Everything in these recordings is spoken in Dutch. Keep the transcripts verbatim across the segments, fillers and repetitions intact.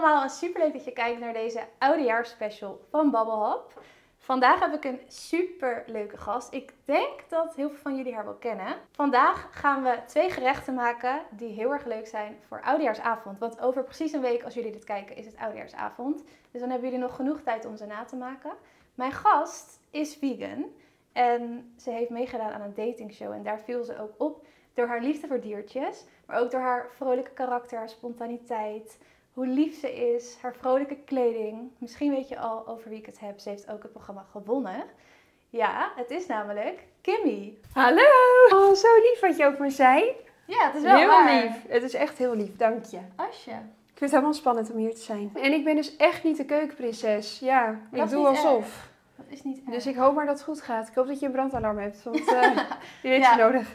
allemaal, super leuk dat je kijkt naar deze oudejaarsspecial van Babbelhap. Vandaag heb ik een super leuke gast. Ik denk dat heel veel van jullie haar wel kennen. Vandaag gaan we twee gerechten maken die heel erg leuk zijn voor oudejaarsavond. Want over precies een week, als jullie dit kijken, is het oudejaarsavond. Dus dan hebben jullie nog genoeg tijd om ze na te maken. Mijn gast is vegan en ze heeft meegedaan aan een datingshow. En daar viel ze ook op door haar liefde voor diertjes, maar ook door haar vrolijke karakter, haar spontaniteit. Hoe lief ze is, haar vrolijke kleding. Misschien weet je al over wie ik het heb. Ze heeft ook het programma gewonnen. Ja, het is namelijk Kimmy. Hallo! Oh, zo lief wat je over me zei. Ja, het is wel heel waar. lief. Het is echt heel lief, dank je. Asje. Ik vind het helemaal spannend om hier te zijn. En ik ben dus echt niet de keukenprinses. Ja, Dat ik is doe niet alsof. erg. Dat is niet erg. Dus ik hoop maar dat het goed gaat. Ik hoop dat je een brandalarm hebt, want uh, die heeft Ja. je nodig.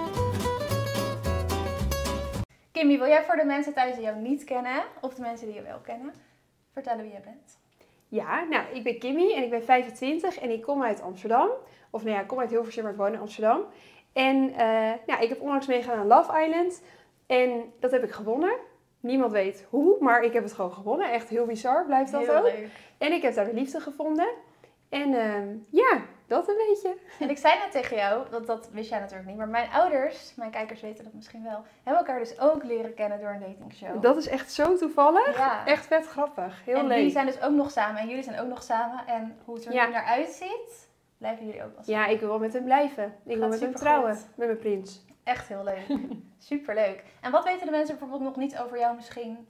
Kimmy, wil jij voor de mensen thuis die jou niet kennen, of de mensen die je wel kennen, vertellen wie jij bent? Ja, nou, ik ben Kimmy en ik ben vijfentwintig en ik kom uit Amsterdam. Of nou ja, ik kom uit Hilversum, maar ik woon in Amsterdam. En uh, nou, ik heb onlangs meegedaan aan Love Island. En dat heb ik gewonnen. Niemand weet hoe, maar ik heb het gewoon gewonnen. Echt heel bizar, blijft dat Heel ook. leuk. En ik heb daar de liefde gevonden. En uh, ja, dat een beetje. En ik zei net tegen jou, dat, dat wist jij natuurlijk niet, maar mijn ouders, mijn kijkers weten dat misschien wel, hebben elkaar dus ook leren kennen door een datingshow. Dat is echt zo toevallig. Ja. Echt vet grappig. Heel en leuk. die zijn dus ook nog samen en jullie zijn ook nog samen. En hoe het er Ja. nu naar uitziet, blijven jullie ook wel samen. Ja, ik wil wel met hem blijven. Ik wil Gaat met hem supergoed. trouwen. Met mijn prins. Echt heel leuk. Superleuk. En wat weten de mensen bijvoorbeeld nog niet over jou misschien?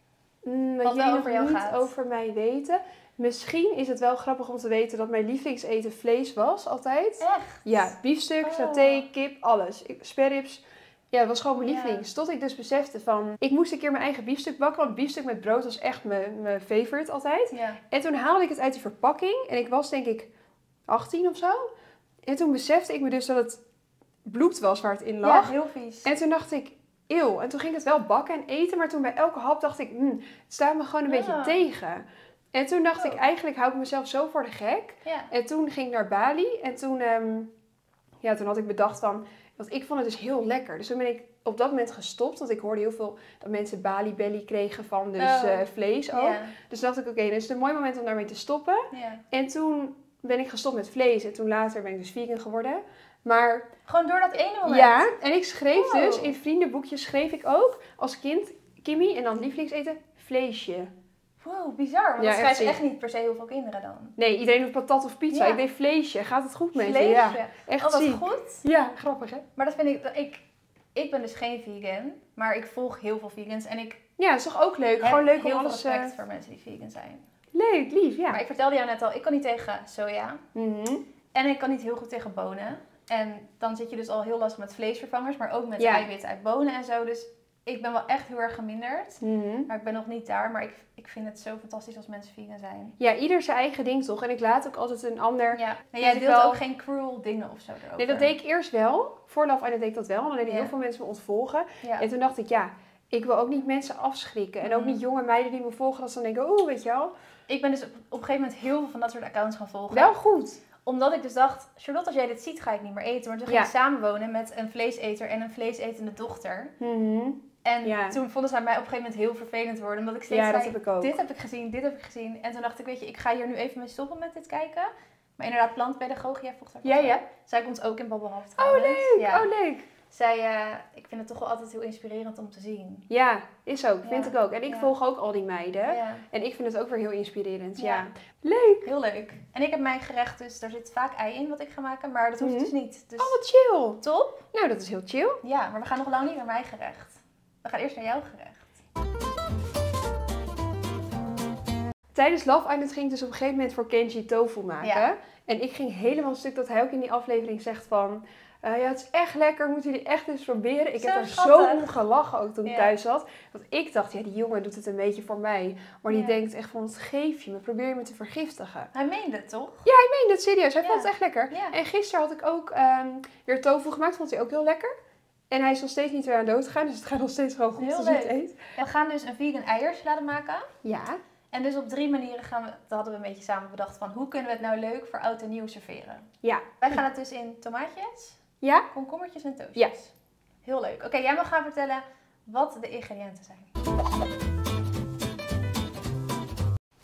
Mm, Wat wat wel jullie over nog jou niet gaat. over mij weten. Misschien is het wel grappig om te weten dat mijn lievelingseten vlees was, altijd. Echt? Ja, biefstuk, Oh. saté, kip, alles. Ik- Sperrips. Ja, dat was gewoon mijn Ja. lievelings. Tot ik dus besefte van, ik moest een keer mijn eigen biefstuk bakken. Want biefstuk met brood was echt mijn, mijn favorite altijd. Ja. En toen haalde ik het uit die verpakking. En ik was denk ik achttien of zo. En toen besefte ik me dus dat het bloed was waar het in Ja, lag. heel vies. En toen dacht ik, eeuw. En toen ging ik het wel bakken en eten. Maar toen bij elke hap dacht ik, hmm, het staat me gewoon een Ja. beetje tegen. En toen dacht Oh. ik, eigenlijk hou ik mezelf zo voor de gek. Ja. En toen ging ik naar Bali. En toen, ehm, ja, toen had ik bedacht van, want ik vond het dus heel lekker. Dus toen ben ik op dat moment gestopt. Want ik hoorde heel veel dat mensen Bali belly kregen van dus Oh. eh, vlees ook. Ja. Dus dacht ik, oké, okay, dan is het een mooi moment om daarmee te stoppen. Ja. En toen ben ik gestopt met vlees. En toen later ben ik dus vegan geworden. Maar Gewoon door dat ene moment. ja, en ik schreef Wow. dus, in vriendenboekjes schreef ik ook als kind, Kimmy, en dan lievelingseten, vleesje. Wow, bizar. Want Ja, dat echt schrijven echt ziek. niet per se heel veel kinderen dan. Nee, iedereen doet patat of pizza. Ja. Ik deed vleesje. Gaat het goed met je? Vleesje. Ja, echt Oh, wat ziek. goed. Ja, grappig hè? Maar dat vind ik, dat ik, ik ben dus geen vegan, maar ik volg heel veel vegans en ik Ja, dat is toch ook leuk? heb Gewoon leuk om heel alles... veel respect eh, voor mensen die vegan zijn. leuk, lief, ja. Maar ik vertelde jou net al, ik kan niet tegen soja Mhm. en ik kan niet heel goed tegen bonen. En dan zit je dus al heel lastig met vleesvervangers, maar ook met Ja. eiwitten uit bonen en zo. Dus ik ben wel echt heel erg geminderd. Mhm. Maar ik ben nog niet daar, maar ik, ik vind het zo fantastisch als mensen vegan zijn. Ja, ieder zijn eigen ding toch? En ik laat ook altijd een ander... Ja, en Dus jij ik deelt wel- ook geen cruel dingen of zo erover. Nee, dat deed ik eerst wel. Voor Love Island deed ik dat wel. En dan deden Ja. heel veel mensen me ontvolgen. Ja. En toen dacht ik, ja, ik wil ook niet mensen afschrikken. En ook Mhm. niet jonge meiden die me volgen. Dat ze dan denken, oeh, weet je wel. Ik ben dus op, op een gegeven moment heel veel van dat soort accounts gaan volgen. Wel goed. Omdat ik dus dacht, Charlotte, als jij dit ziet, ga ik niet meer eten. Maar toen ging Ja. ik samenwonen met een vleeseter en een vleesetende dochter. Mhm. En Ja. toen vonden zij mij op een gegeven moment heel vervelend worden. Omdat ik steeds Ja, dat zei, heb ik ook. dit heb ik gezien, dit heb ik gezien. En toen dacht ik, weet je, ik ga hier nu even mee stoppen met dit kijken. Maar inderdaad, plantpedagoog, jij volgt haar Ja, vast ja. wel. Zij komt ook in Babbelhap Oh, trouwens. leuk. Ja. Oh, leuk. Zij, eh, ik vind het toch wel altijd heel inspirerend om te zien. Ja, is ook. Vind Ja. ik ook. En ik Ja. volg ook al die meiden. Ja, En ik vind het ook weer heel inspirerend. Ja. Ja. Leuk. heel leuk. En ik heb mijn gerecht, dus daar zit vaak ei in wat ik ga maken. Maar dat hoeft Mhm. dus niet. Dus Oh, wat chill. top. Nou, dat is heel chill. Ja, maar we gaan nog lang niet naar mijn gerecht. We gaan eerst naar jouw gerecht. Tijdens Love Island ging ik dus op een gegeven moment voor Kenji tofu maken. Ja. En ik ging helemaal stuk dat hij ook in die aflevering zegt van... eh, ja, het is echt lekker, moeten jullie echt eens proberen. Ik Zo heb er schattig. zo om gelachen ook toen ik Ja. thuis zat. Want ik dacht, ja, die jongen doet het een beetje voor mij. Maar die Ja. denkt echt van, wat geef je me? Probeer je me te vergiftigen? Hij meende het toch? Ik meen dat serieus, hij Ja. vond het echt lekker. Ja. En gisteren had ik ook ehm, weer tofu gemaakt, vond hij ook heel lekker. En hij is nog steeds niet weer aan dood gegaan, dus het gaat nog steeds gewoon goed Heel als hij het leuk. eet. We gaan dus een vegan eiersalade maken. Ja. En dus op drie manieren gaan we, dat hadden we een beetje samen bedacht van hoe kunnen we het nou leuk voor oud en nieuw serveren. Ja. Wij gaan het dus in tomaatjes, Ja? komkommertjes en toastjes. Ja. Heel leuk. Oké, jij mag gaan vertellen wat de ingrediënten zijn.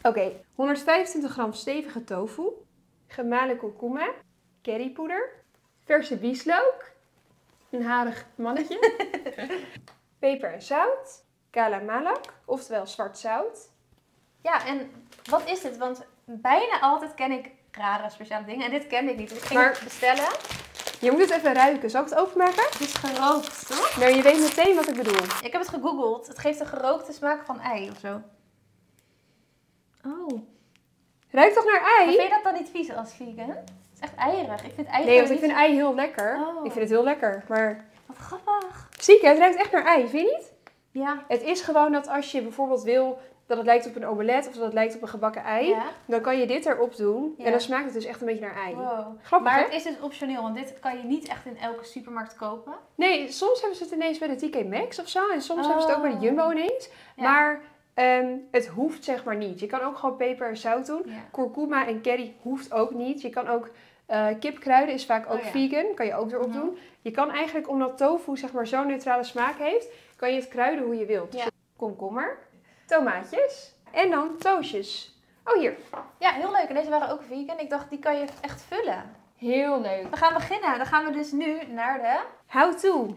Oké, okay, honderdvijfentwintig gram stevige tofu, gemalen kurkuma, currypoeder, verse bieslook, een harig mannetje, peper en zout, kala malak, oftewel zwart zout. Ja, en wat is dit? Want bijna altijd ken ik rare speciale dingen en dit kende ik niet. Dus ik ging Maar het bestellen. Je moet het even ruiken. Zal ik het openmaken? Het is gerookt, toch? Nou, je weet meteen wat ik bedoel. Ik heb het gegoogeld. Het geeft een gerookte smaak van ei of zo. Oh. Ruikt toch naar ei? Maar vind je dat dan niet vies als vegan? Het is echt eierig. Ik vind ei Nee, want niet... ik vind ei heel lekker. Oh. Ik vind het heel lekker, maar... Wat grappig. Ziek, hè? Het ruikt echt naar ei, vind je niet? Ja. Het is gewoon dat als je bijvoorbeeld wil dat het lijkt op een omelet of dat het lijkt op een gebakken ei, Ja. dan kan je dit erop doen Ja. en dan smaakt het dus echt een beetje naar ei. Wow. Grappig, Maar hè? het is dus optioneel, want dit kan je niet echt in elke supermarkt kopen. Nee, soms hebben ze het ineens bij de T K Maxx of zo en soms hebben ze het ook bij de Jumbo ineens. Ja. Maar um, het hoeft zeg maar niet. Je kan ook gewoon peper en zout doen. Ja. Kurkuma en curry hoeft ook niet. Je kan ook uh, kipkruiden is vaak ook Oh, ja. vegan. Kan je ook erop Mhm. doen. Je kan eigenlijk, omdat tofu zeg maar zo'n neutrale smaak heeft, kan je het kruiden hoe je wilt. Ja. Dus komkommer, tomaatjes en dan toastjes. Oh, hier. Ja, heel leuk. En deze waren ook vegan. Ik dacht, die kan je echt vullen. Heel leuk. We gaan beginnen. Dan gaan we dus nu naar de... How to.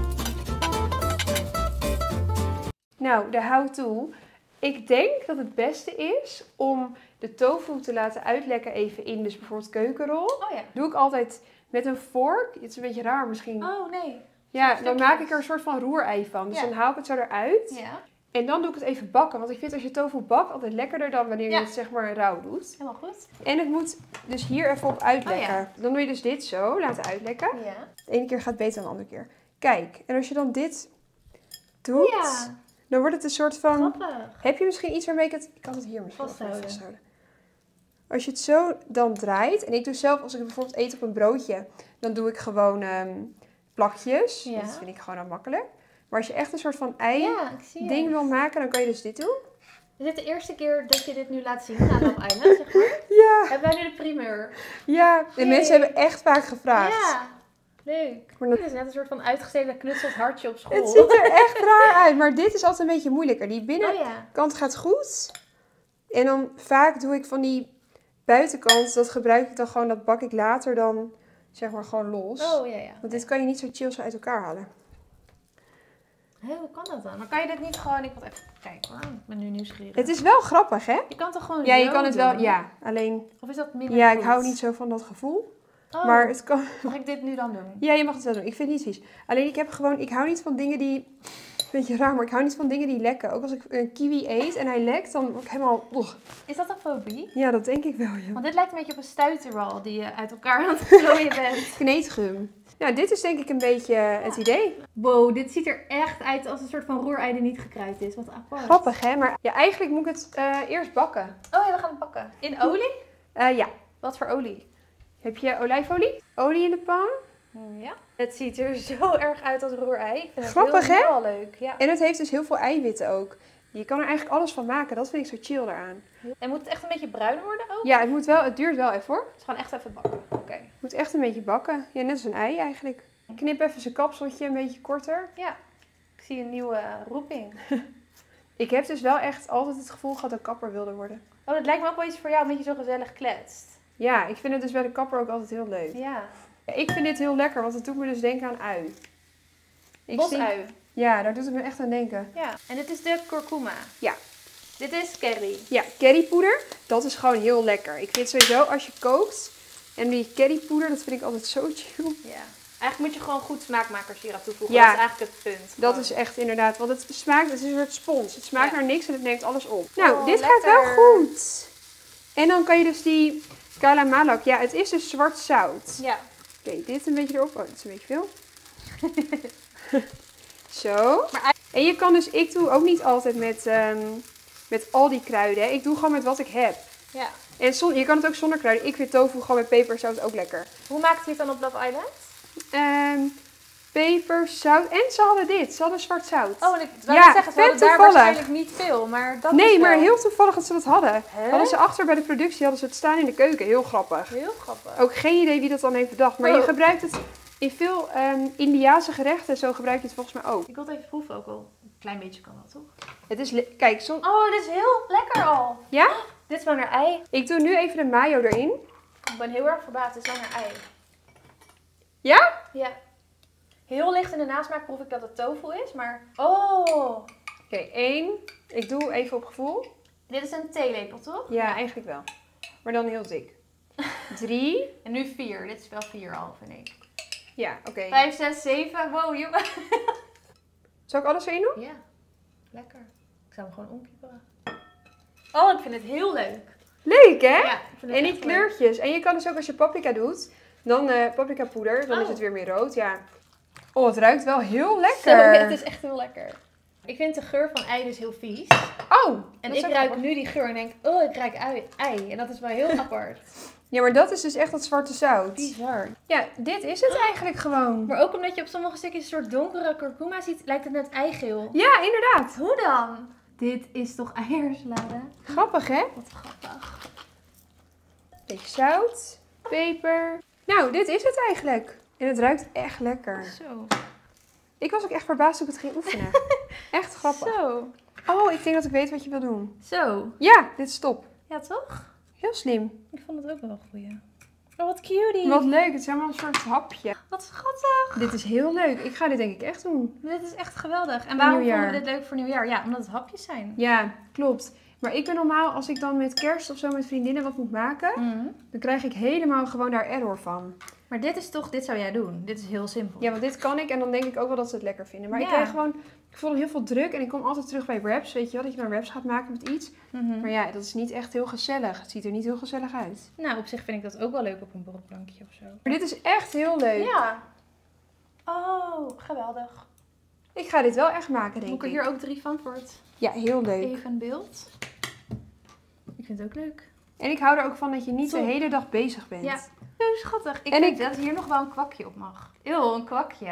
Nou, de how to. Ik denk dat het beste is om de tofu te laten uitlekken even in dus bijvoorbeeld keukenrol. Oh ja. Doe ik altijd met een vork. Het is een beetje raar misschien. Oh nee. ja, dan stukjes. maak ik er een soort van roerei van. Dus Ja. dan haal ik het zo eruit. Ja, En dan doe ik het even bakken. Want ik vind als je tofu bakt altijd lekkerder dan wanneer Ja. je het zeg maar rauw doet. helemaal goed. En het moet dus hier even op uitlekken. Oh ja. Dan doe je dus dit zo, laten uitlekken. Ja. De ene keer gaat beter dan de andere keer. Kijk, en als je dan dit doet, Ja, dan wordt het een soort van... grappig. Heb je misschien iets waarmee ik het... Ik kan het hier misschien wel Vasthouden. vasthouden. Als je het zo dan draait, en ik doe zelf, als ik bijvoorbeeld eet op een broodje, dan doe ik gewoon ehm, plakjes. Ja. Dat vind ik gewoon al makkelijk. Maar als je echt een soort van ei Ja, ik zie ding het. wil maken, dan kan je dus dit doen. Is dit de eerste keer dat je dit nu laat zien aan Love Island, zeg maar? Ja, Hebben wij nu de primeur? ja. De Yay. mensen hebben echt vaak gevraagd. Ja, leuk. Maar dat- Het is net een soort van uitgestegen knutseld hartje op school. Het ziet er echt raar uit, maar dit is altijd een beetje moeilijker. Die Oh binnenkant ja. gaat goed. En dan vaak doe ik van die buitenkant, dat gebruik ik dan gewoon, dat bak ik later dan zeg maar gewoon los. Oh ja, ja. Want dit kan je niet zo chill zo uit elkaar halen. Hé, hoe kan dat dan? Maar kan je dit niet gewoon... Ik wil even kijken hoor. Ik ben nu nieuwsgierig. Het is wel grappig, hè? Je kan toch gewoon Ja, je zo kan het wel, doen? ja. Alleen, Of is dat minder ja, ik goed? hou niet zo van dat gevoel. Oh, Maar het kan... mag ik dit nu dan doen? Ja, je mag het wel doen. Ik vind het niet vies. Alleen, ik heb gewoon, ik hou niet van dingen die... Beetje raar, maar ik hou niet van dingen die lekken. Ook als ik een kiwi eet en hij lekt, dan word ik helemaal... Ugh. Is dat een fobie? Ja, dat denk ik wel, ja. Want dit lijkt een beetje op een stuiterbal die je uit elkaar aan het klooien bent. Kneedgum. Nou, dit is denk ik een beetje het idee. Wow, dit ziet er echt uit als een soort van roerei die niet gekruid is. Wat apart. Grappig, hè? Maar ja, eigenlijk moet ik het eh, eerst bakken. Oh ja, we gaan het bakken. In olie? Eh, ja. Wat voor olie? Heb je olijfolie? Olie in de pan. Ja. Het ziet er zo erg uit als roerei. Ik vind het Grappig, heel, hè? heel leuk. Ja. En het heeft dus heel veel eiwitten ook. Je kan er eigenlijk alles van maken. Dat vind ik zo chill eraan. En moet het echt een beetje bruin worden ook? Ja, het moet wel, het duurt wel even hoor. Dus gewoon echt even bakken. Oké. Het moet echt een beetje bakken. Ja, net als een ei eigenlijk. Knip even zijn kapseltje een beetje korter. Ja. Ik zie een nieuwe roeping. Ik heb dus wel echt altijd het gevoel gehad dat ik kapper wilde worden. Oh, dat lijkt me ook wel iets voor jou, omdat je zo gezellig kletst. Ja, ik vind het dus bij de kapper ook altijd heel leuk. Ja. Ja, ik vind dit heel lekker, want het doet me dus denken aan ui. Ik Bosui. zie- Ja, daar doet het me echt aan denken. Ja. En dit is de kurkuma. Ja. Dit is curry. Ja, currypoeder, dat is gewoon heel lekker. Ik vind sowieso als je kookt en die currypoeder, dat vind ik altijd zo chill. Ja. Eigenlijk moet je gewoon goed smaakmakersieraap toevoegen. Ja. Dat is eigenlijk het punt. Dat Gewoon. is echt inderdaad, want het smaakt, het is een soort spons. Het smaakt Ja. naar niks en het neemt alles op. Nou, Oh, dit lekker. gaat wel goed. En dan kan je dus die kala malak, ja, het is dus zwart zout. Ja. Oké, dit een beetje erop. Oh, dat is een beetje veel. Zo. Maar En je kan dus, ik doe ook niet altijd met, ehm, met al die kruiden. Hè. Ik doe gewoon met wat ik heb. Ja. En zon, je kan het ook zonder kruiden. Ik vind tofu gewoon met peper en zout ook lekker. Hoe maakt hij het dan op Love Island? Ehm, peper, zout en ze hadden dit. Ze hadden zwart zout. Oh, en ik wou Ja, net zeggen, ze vet hadden daar toevallig. waarschijnlijk niet veel, maar dat nee, is wel... maar heel toevallig dat ze dat hadden. Hè? Hadden ze achter bij de productie, hadden ze het staan in de keuken. Heel grappig. Heel grappig. Ook geen idee wie dat dan heeft bedacht. Maar je Oh. gebruikt het in veel ehm Indiase gerechten. Zo gebruik je het volgens mij ook. Ik wil het even proeven ook al. Klein beetje kan dat, toch? Het is, le- kijk, som... Oh, dit is heel lekker al. Ja? Dit is wel naar ei. Ik doe nu even de mayo erin. Ik ben heel erg verbaasd. Dit is wel naar ei. Ja? Ja. Heel licht in de nasmaak proef ik dat het tofu is, maar... Oh! Oké, één. Ik doe even op gevoel. Dit is een theelepel, toch? Ja, eigenlijk wel. Maar dan heel dik. Drie. En nu vier. Dit is wel vier al, vind ik. Ja, oké. Vijf, zes, zeven. Wow, jongen. Zal ik alles erin doen? Ja. Lekker. Ik zou hem gewoon omkipperen. Oh, ik vind het heel leuk. Leuk, hè? Ja, ik vind het En die echt kleurtjes. En je kan dus ook als je paprika doet, dan uh, paprika poeder, dan Oh. is het weer meer rood. Ja. Oh, het ruikt wel heel leuk. Zo, lekker. ja, het is echt heel lekker. Ik vind de geur van ei dus heel vies. Oh! En dat is ik ook ruik grappig. nu die geur en denk, oh, ik ruik ei. ei. En dat is wel heel apart. Ja, maar dat is dus echt dat zwarte zout. Bizar. Ja, dit is het eigenlijk gewoon. Maar ook omdat je op sommige stukjes een soort donkere kurkuma ziet, lijkt het net eigeel. Ja, inderdaad. Hoe dan? Dit is toch eiersalade? Grappig, hè? Wat grappig. Beetje zout, peper. Nou, dit is het eigenlijk. En het ruikt echt lekker. Zo. Ik was ook echt verbaasd toen ik het ging oefenen. Echt grappig. Zo. Oh, ik denk dat ik weet wat je wil doen. Zo. Ja, dit is top. Ja, toch? Heel slim. Ik vond het ook wel een goeie. Oh, wat cutie. Wat leuk, het is helemaal een soort hapje. Wat schattig. Dit is heel leuk. Ik ga dit denk ik echt doen. Dit is echt geweldig. En waarom nieuwjaar. vonden we dit leuk voor nieuwjaar? Ja, omdat het hapjes zijn. Ja, klopt. Maar ik ben normaal, als ik dan met kerst of zo met vriendinnen wat moet maken, Mm. dan krijg ik helemaal gewoon daar error van. Maar dit is toch, dit zou jij doen. Dit is heel simpel. Ja, want dit kan ik en dan denk ik ook wel dat ze het lekker vinden. Maar ik Ja. krijg gewoon, ik voel heel veel druk en ik kom altijd terug bij wraps. Weet je wel, dat je dan wraps gaat maken met iets. Mhm. Maar ja, dat is niet echt heel gezellig. Het ziet er niet heel gezellig uit. Nou, op zich vind ik dat ook wel leuk op een borrelplankje of zo. Maar dit is echt heel leuk. Ja. Oh, geweldig. Ik ga dit wel echt maken, denk Moet ik er ik. hier ook drie van voor het Ja, heel leuk. even beeld? Ik vind het ook leuk. En ik hou er ook van dat je niet Top. de hele dag bezig bent. Ja. Zo schattig. Ik En denk ik- dat hier nog wel een kwakje op mag. Eeuw, een kwakje.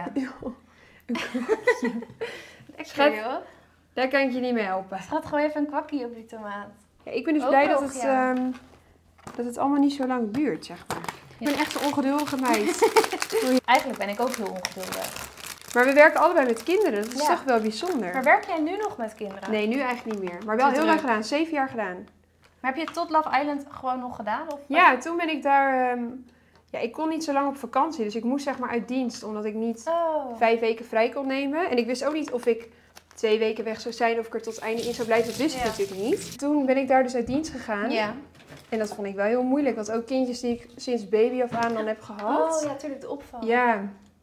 Echt Schat. joh. Daar kan ik je niet mee helpen. Schat gewoon even een kwakje op die tomaat. Ja, ik ben dus Ook blij dat nog, het, ja. ehm, dat het allemaal niet zo lang duurt, zeg maar. Ik ben echt een ongeduldige meid. Eigenlijk ben ik ook heel ongeduldig. Maar we werken allebei met kinderen. Dat is Ja. toch wel bijzonder. Maar werk jij nu nog met kinderen? Nee, nu eigenlijk niet meer. Maar wel Te heel lang druk. gedaan. Zeven jaar gedaan. Maar heb je het tot Love Island gewoon nog gedaan? Of Ja, toen ben ik daar... ehm, ja, ik kon niet zo lang op vakantie. Dus ik moest zeg maar uit dienst. Omdat ik niet Oh. vijf weken vrij kon nemen. En ik wist ook niet of ik twee weken weg zou zijn. Of ik er tot het einde in zou blijven. Dat wist ik Ja. natuurlijk niet. Toen ben ik daar dus uit dienst gegaan. Ja. En dat vond ik wel heel moeilijk. Want ook kindjes die ik sinds baby af aan dan heb gehad. Oh ja, natuurlijk de opvang. Ja,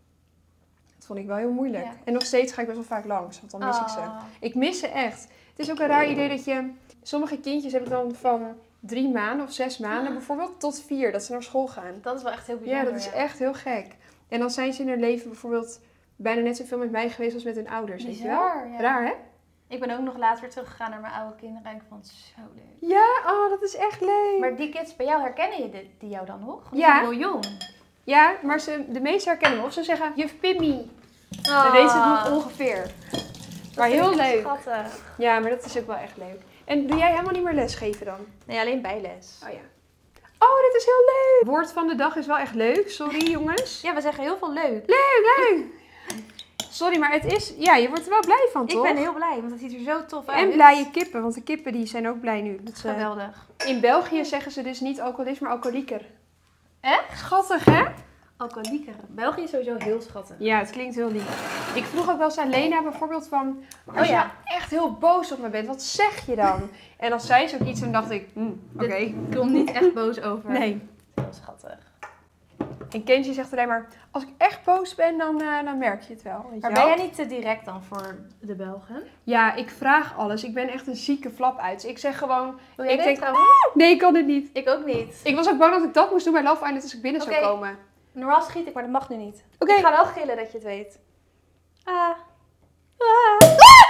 dat vond ik wel heel moeilijk. Ja. En nog steeds ga ik best wel vaak langs, want dan mis ik ze. Oh. Ik mis ze echt. Het is ook een raar idee dat je... Sommige kindjes heb ik dan van drie maanden of zes maanden bijvoorbeeld tot vier, dat ze naar school gaan. Dat is wel echt heel Ja, bijzonder. dat is echt heel gek. En dan zijn ze in hun leven bijvoorbeeld bijna net zoveel met mij geweest als met hun ouders, weet je wel? Bizar, ja. Raar, hè? Ik ben ook nog later weer teruggegaan naar mijn oude kinderen en ik vond het zo leuk. Ja, oh, dat is echt leuk. Maar die kids bij jou, herkennen je die, die jou dan nog? Want die Ja. zijn heel jong. Ja, maar ze, de meesten herkennen me. Of ze zeggen, juf Pimmy. Oh. Dan weet ze het nog ongeveer. Maar heel leuk. Schattig. Ja, maar dat is ook wel echt leuk. En doe jij helemaal niet meer lesgeven dan? Nee, alleen bijles. Oh ja. Oh, dit is heel leuk. Woord van de dag is wel echt leuk. Sorry jongens. Ja, we zeggen heel veel leuk. Leuk, leuk. Sorry, maar het is... Ja, je wordt er wel blij van, toch? Ik ben heel blij, want het ziet er zo tof uit. En blije kippen, want de kippen die zijn ook blij nu. Dat ze... Geweldig. In België zeggen ze dus niet alcoholist, maar alcoholieker. Echt? Schattig, hè? Alcoholieker. België is sowieso heel schattig. Ja, het klinkt heel lief. Ik vroeg ook wel eens aan Lena bijvoorbeeld van... Als Oh je ja. nou echt heel boos op me bent, wat zeg je dan? En dan zei ze ook iets en dacht ik... hm, Oké. Ik kom niet echt boos over. Nee. Heel schattig. En Kenji zegt alleen maar... Als ik echt boos ben, dan, uh, dan merk je het wel. Weet Maar je ben wel? jij niet te direct dan voor de Belgen? Ja, ik vraag alles. Ik ben echt een zieke flap uit. Dus ik zeg gewoon... Wil jij Ik dit denk- trouwens? Nee, ik kan dit niet. Ik ook niet. Ik was ook bang dat ik dat moest doen bij Love Island als ik binnen Oké. zou komen. Normaal schiet ik, maar dat mag nu niet. Oké. Ik ga wel gillen dat je het weet. Ah. Ah.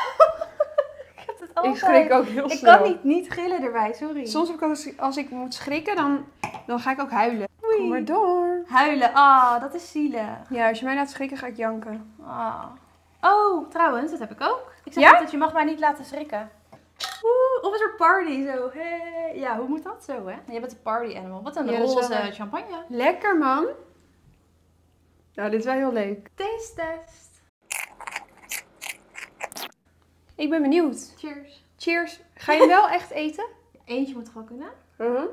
Ik heb het altijd. Ik schrik ook heel Ik snel. kan niet, niet gillen erbij, sorry. Soms heb ik als, ik- als ik moet schrikken, dan, dan ga ik ook huilen. Oei. Kom maar door. Huilen, ah, dat is zielig. Ja, als je mij laat schrikken, ga ik janken. Ah. Oh, trouwens, dat heb ik ook. Ik zeg Ja? altijd, je mag mij niet laten schrikken. Oeh, of een soort party, zo. Hey. Ja, hoe moet dat zo, hè? Je bent een party animal. Wat een Ja, dat is wel roze waar. champagne. Lekker, man. Nou, dit is wel heel leuk. Taste test. Ik ben benieuwd. Cheers. Cheers. Ga je hem wel echt eten? Eentje moet er wel kunnen. Mhm.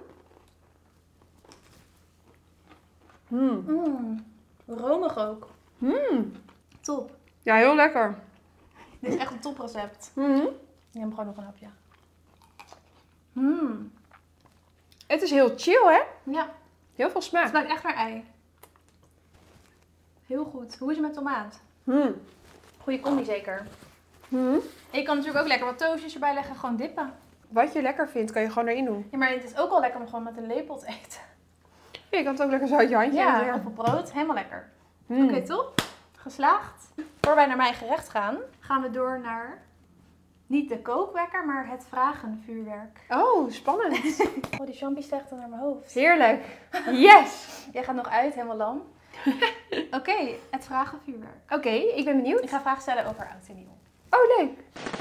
Mm. Mm. Romig ook. Mm. Top. Ja, heel lekker. Dit is echt een toprecept. Mhm. Ik neem gewoon nog een hapje. Mm. Het is heel chill, hè? Ja, Heel veel het smaak. smaakt echt naar ei. Heel goed. Hoe is het met tomaat? Mm. Goeie combi zeker. Mhm. Je kan natuurlijk ook lekker wat toastjes erbij leggen en gewoon dippen. Wat je lekker vindt, kan je gewoon erin doen. Ja, maar het is ook wel lekker om gewoon met een lepel te eten. Ja, je kan het ook lekker zo uit je handje eten, Ja, of op brood. Helemaal lekker. Mm. Oké, top. Geslaagd. Voor wij naar mijn gerecht gaan, gaan we door naar niet de kookwekker, maar het vragenvuurwerk. Oh, spannend. Oh, die champie stijgt dan naar mijn hoofd. Heerlijk. Yes. Jij gaat nog uit, helemaal lam. Oké, het vragenvuurwerk. Oké, ik ben benieuwd. Ik ga vragen stellen over oud en nieuw. Oh, leuk.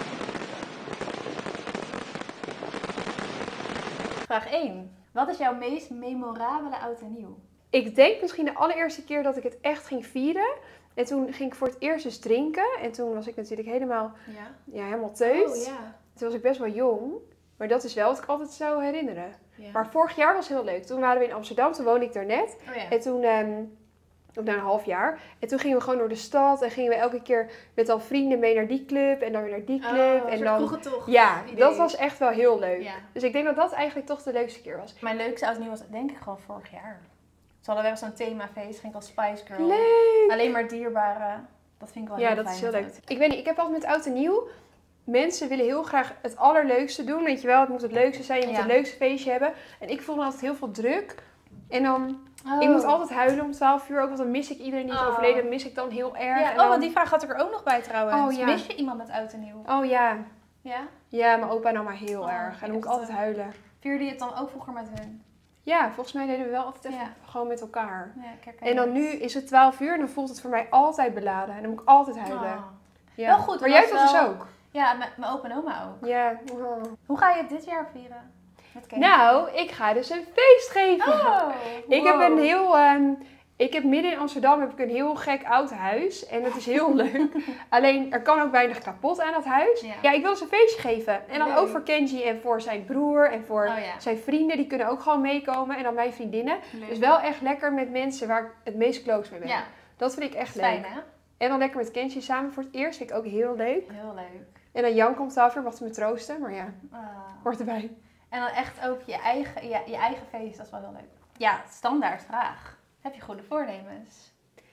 Vraag één. Wat is jouw meest memorabele oud en nieuw? Ik denk misschien de allereerste keer dat ik het echt ging vieren. En toen ging ik voor het eerst eens drinken. En toen was ik natuurlijk helemaal, Ja. ja, helemaal teut. Oh ja. Toen was ik best wel jong. Maar dat is wel wat ik altijd zou herinneren. ja. Maar vorig jaar was heel leuk. Toen waren we in Amsterdam. Toen woonde ik daar net. Oh ja. En toen, um, na een half jaar. En toen gingen we gewoon door de stad. En gingen we elke keer met al vrienden mee naar die club. En dan weer naar die club. Oh, en een dan, soort kroegentocht ja, idee. dat was echt wel heel leuk. Ja. Dus ik denk dat dat eigenlijk toch de leukste keer was. Mijn leukste oud en nieuw was denk ik gewoon vorig jaar. Ze hadden wel zo'n themafeest, ging ik als Spice Girl. Leuk! Alleen maar dierbare. Dat vind ik wel Ja, heel dat fijn is heel met leuk. oud. Ik weet niet, ik heb altijd met oud en nieuw. Mensen willen heel graag het allerleukste doen. Weet je wel, het moet het leukste zijn. Je moet Ja. het leukste feestje hebben. En ik voel me altijd heel veel druk. En dan, Oh. ik moet altijd huilen om twaalf uur. Ook want dan mis ik iedereen die is Oh. overleden. Dat mis ik dan heel erg. Ja, En oh, dan... want die vraag had ik er ook nog bij trouwens. Oh, ja. Mis je iemand met oud en nieuw? Oh ja. Ja? Ja, mijn opa en oma heel Oh, erg. En dan moet ik echt, altijd eh, huilen. Vierde je het dan ook vroeger met hun? Ja, volgens mij deden we wel altijd even Ja. gewoon met elkaar. Ja, ik herken En dan het. nu is het twaalf uur en dan voelt het voor mij altijd beladen. En dan moet ik altijd huilen. Oh. Ja. Wel goed, Maar dat jij was toch dus wel- ook? Ja, met mijn opa en oma ook. Ja. Oh. Hoe ga je het dit jaar vieren? Met Kate? Nou, ik ga dus een feest geven. Oh, Ik heb wow. een heel... ehm, ik heb midden in Amsterdam heb ik een heel gek oud huis. En dat is heel leuk. Alleen, er kan ook weinig kapot aan dat huis. Ja. Ja, ik wil dus een feestje geven. En dan Leuk. ook voor Kenji en voor zijn broer en voor Oh ja. zijn vrienden. Die kunnen ook gewoon meekomen. En dan mijn vriendinnen. Leuk. Dus wel echt lekker met mensen waar ik het meest close mee ben. Ja, Dat vind ik echt fijn leuk. hè? En dan lekker met Kenji samen voor het eerst. Vind ik ook heel leuk. Heel leuk. En dan Jan komt twaalf uur, mag hij me troosten. Maar ja, Ah. hoort erbij. En dan echt ook je eigen, ja, je eigen feest, dat is wel heel leuk. Ja, standaard vraag. Heb je goede voornemens?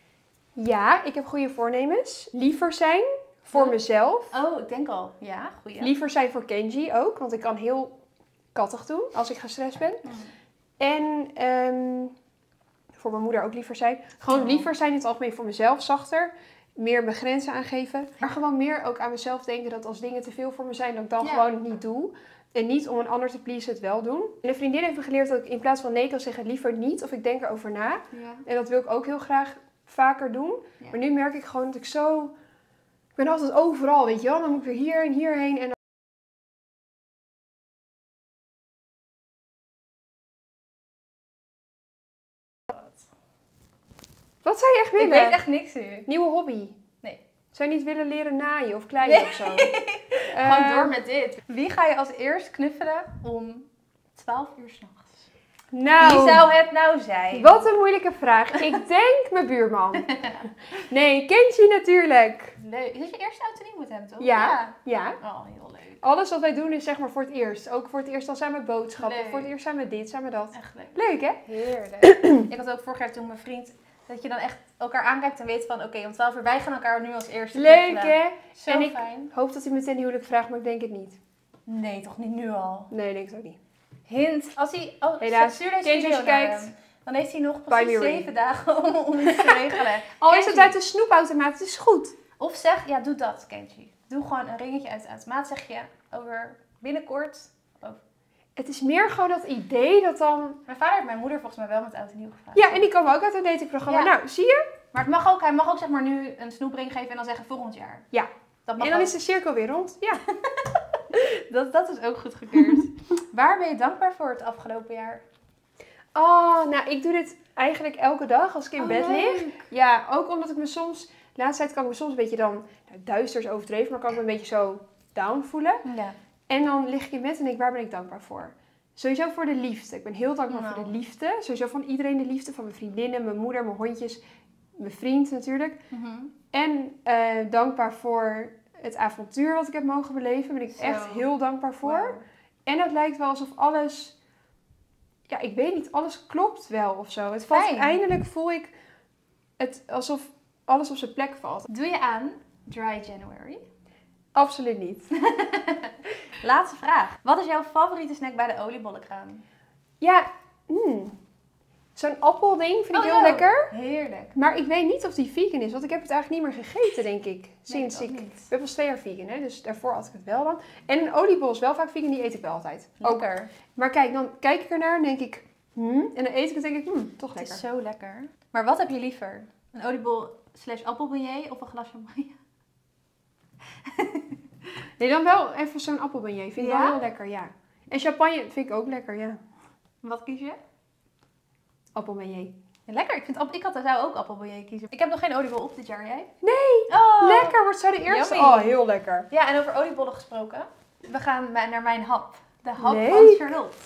Ja, ik heb goede voornemens. Liever zijn voor Oh. mezelf. Oh, ik denk al. Ja, goeie. Liever zijn voor Kenji ook, want ik kan heel kattig doen als ik gestrest ben. Mm. En ehm, voor mijn moeder ook liever zijn. Gewoon Oh. liever zijn in het algemeen voor mezelf, zachter. Meer mijn grenzen aangeven. Maar gewoon meer ook aan mezelf denken dat als dingen te veel voor me zijn, dat ik dan Ja. gewoon het niet doe. En niet om een ander te pleasen het wel doen. En een vriendin heeft me geleerd dat ik in plaats van nee kan zeggen liever niet. Of ik denk erover na. Ja. En dat wil ik ook heel graag vaker doen. Ja. Maar nu merk ik gewoon dat ik zo... Ik ben altijd overal, weet je wel. Dan moet ik weer hier en hierheen. En dan... Wat zou je echt Ik willen? weet echt niks nu. Nieuwe hobby? Nee. Zou je niet willen leren naaien of kleien Nee. of zo? Gewoon Eh, door met dit. Wie ga je als eerst knuffelen om twaalf uur s'nachts? Nou, Wie zou het nou zijn? wat een moeilijke vraag. Ik denk mijn buurman. Nee, Kenji natuurlijk. Leuk. Is dit je eerste oud en nieuw met hem, toch? Ja. Ja. Oh, heel leuk. Alles wat wij doen is zeg maar voor het eerst. Ook voor het eerst al samen boodschappen. Leuk. Voor het eerst samen dit, samen dat. Echt leuk. Leuk hè? Heerlijk. Ik had ook vorig jaar toen mijn vriend, dat je dan echt elkaar aankijkt en weet van, oké, om twaalf uur, wij gaan elkaar nu als eerste Leuk knuffelen. hè? Zo En ik- fijn. Hoop dat hij meteen huwelijk vraagt, maar ik denk het niet. Nee, toch niet nu al. Nee, ik denk het ook niet. Hint, als hij, oh, Helaas. stuur deze Kenji, video als je naar kijkt. hem. Dan heeft hij nog Buy me precies a ring. zeven dagen om, om iets te regelen. Al is het Kenji. uit de snoepautomaat, het is goed. Of zeg, ja, doe dat, Kenji. Doe gewoon een ringetje uit de automaat, zeg je, over binnenkort. Het is meer gewoon dat idee dat dan... Mijn vader heeft mijn moeder volgens mij wel met oud en nieuw gevraagd. Ja, en die komen ook uit een datingprogramma. Ja. Nou, zie je? Maar het mag ook, hij mag ook zeg maar nu een snoepring geven en dan zeggen volgend jaar. Ja. Dat mag En dan ook. is de cirkel weer rond. Ja. Dat, dat is ook goedgekeurd. Waar ben je dankbaar voor het afgelopen jaar? Oh, nou, ik doe dit eigenlijk elke dag als ik in Oh, bed lig. leuk. Ja, ook omdat ik me soms... De laatste tijd kan ik me soms een beetje dan... Nou, duister is overdreven, maar kan ik me een beetje zo down voelen. Ja. En dan lig ik in bed en denk ik, waar ben ik dankbaar voor? Sowieso voor de liefde. Ik ben heel dankbaar Nou. voor de liefde. Sowieso van iedereen de liefde. Van mijn vriendinnen, mijn moeder, mijn hondjes, mijn vriend natuurlijk. Mm-hmm. En uh, dankbaar voor het avontuur wat ik heb mogen beleven. Daar ben ik Zo. echt heel dankbaar voor. Wow. En het lijkt wel alsof alles... Ja, ik weet niet. Alles klopt wel of zo. Het valt Fijn. eindelijk voel ik het alsof alles op zijn plek valt. Doe je aan Dry January? Absoluut niet. Laatste vraag. Wat is jouw favoriete snack bij de oliebollenkraam? Ja, mm, zo'n appelding vind ik Oh, heel ja. lekker. Heerlijk. Maar ik weet niet of die vegan is, want ik heb het eigenlijk niet meer gegeten, denk ik. Sinds ik ik... ook Ik niet. ben pas twee jaar vegan, hè, dus daarvoor had ik het wel dan. En een oliebol is wel vaak vegan, die eet ik wel altijd. Ook. Lekker. Maar kijk, dan kijk ik ernaar en denk ik, hmm, en dan eet ik het en denk ik, hmm, toch Het lekker. is zo lekker. Maar wat heb je liever? Een oliebol slash appelbeignet of een glas champagne? Nee, dan wel even zo'n appelbeignet. Vind ik Ja? wel heel lekker, ja. En champagne vind ik ook lekker, ja. Wat kies je? Appelbeignet. Ja, lekker. Ik, vind, app- ik had, zou ook appelbeignet kiezen. Ik heb nog geen oliebol op dit jaar, jij? Nee, Oh. lekker. Wordt zo de eerste. Yummy. Oh, heel lekker. Ja, en over oliebollen gesproken. We gaan ma- naar mijn hap. De hap Leuk. van Charlotte.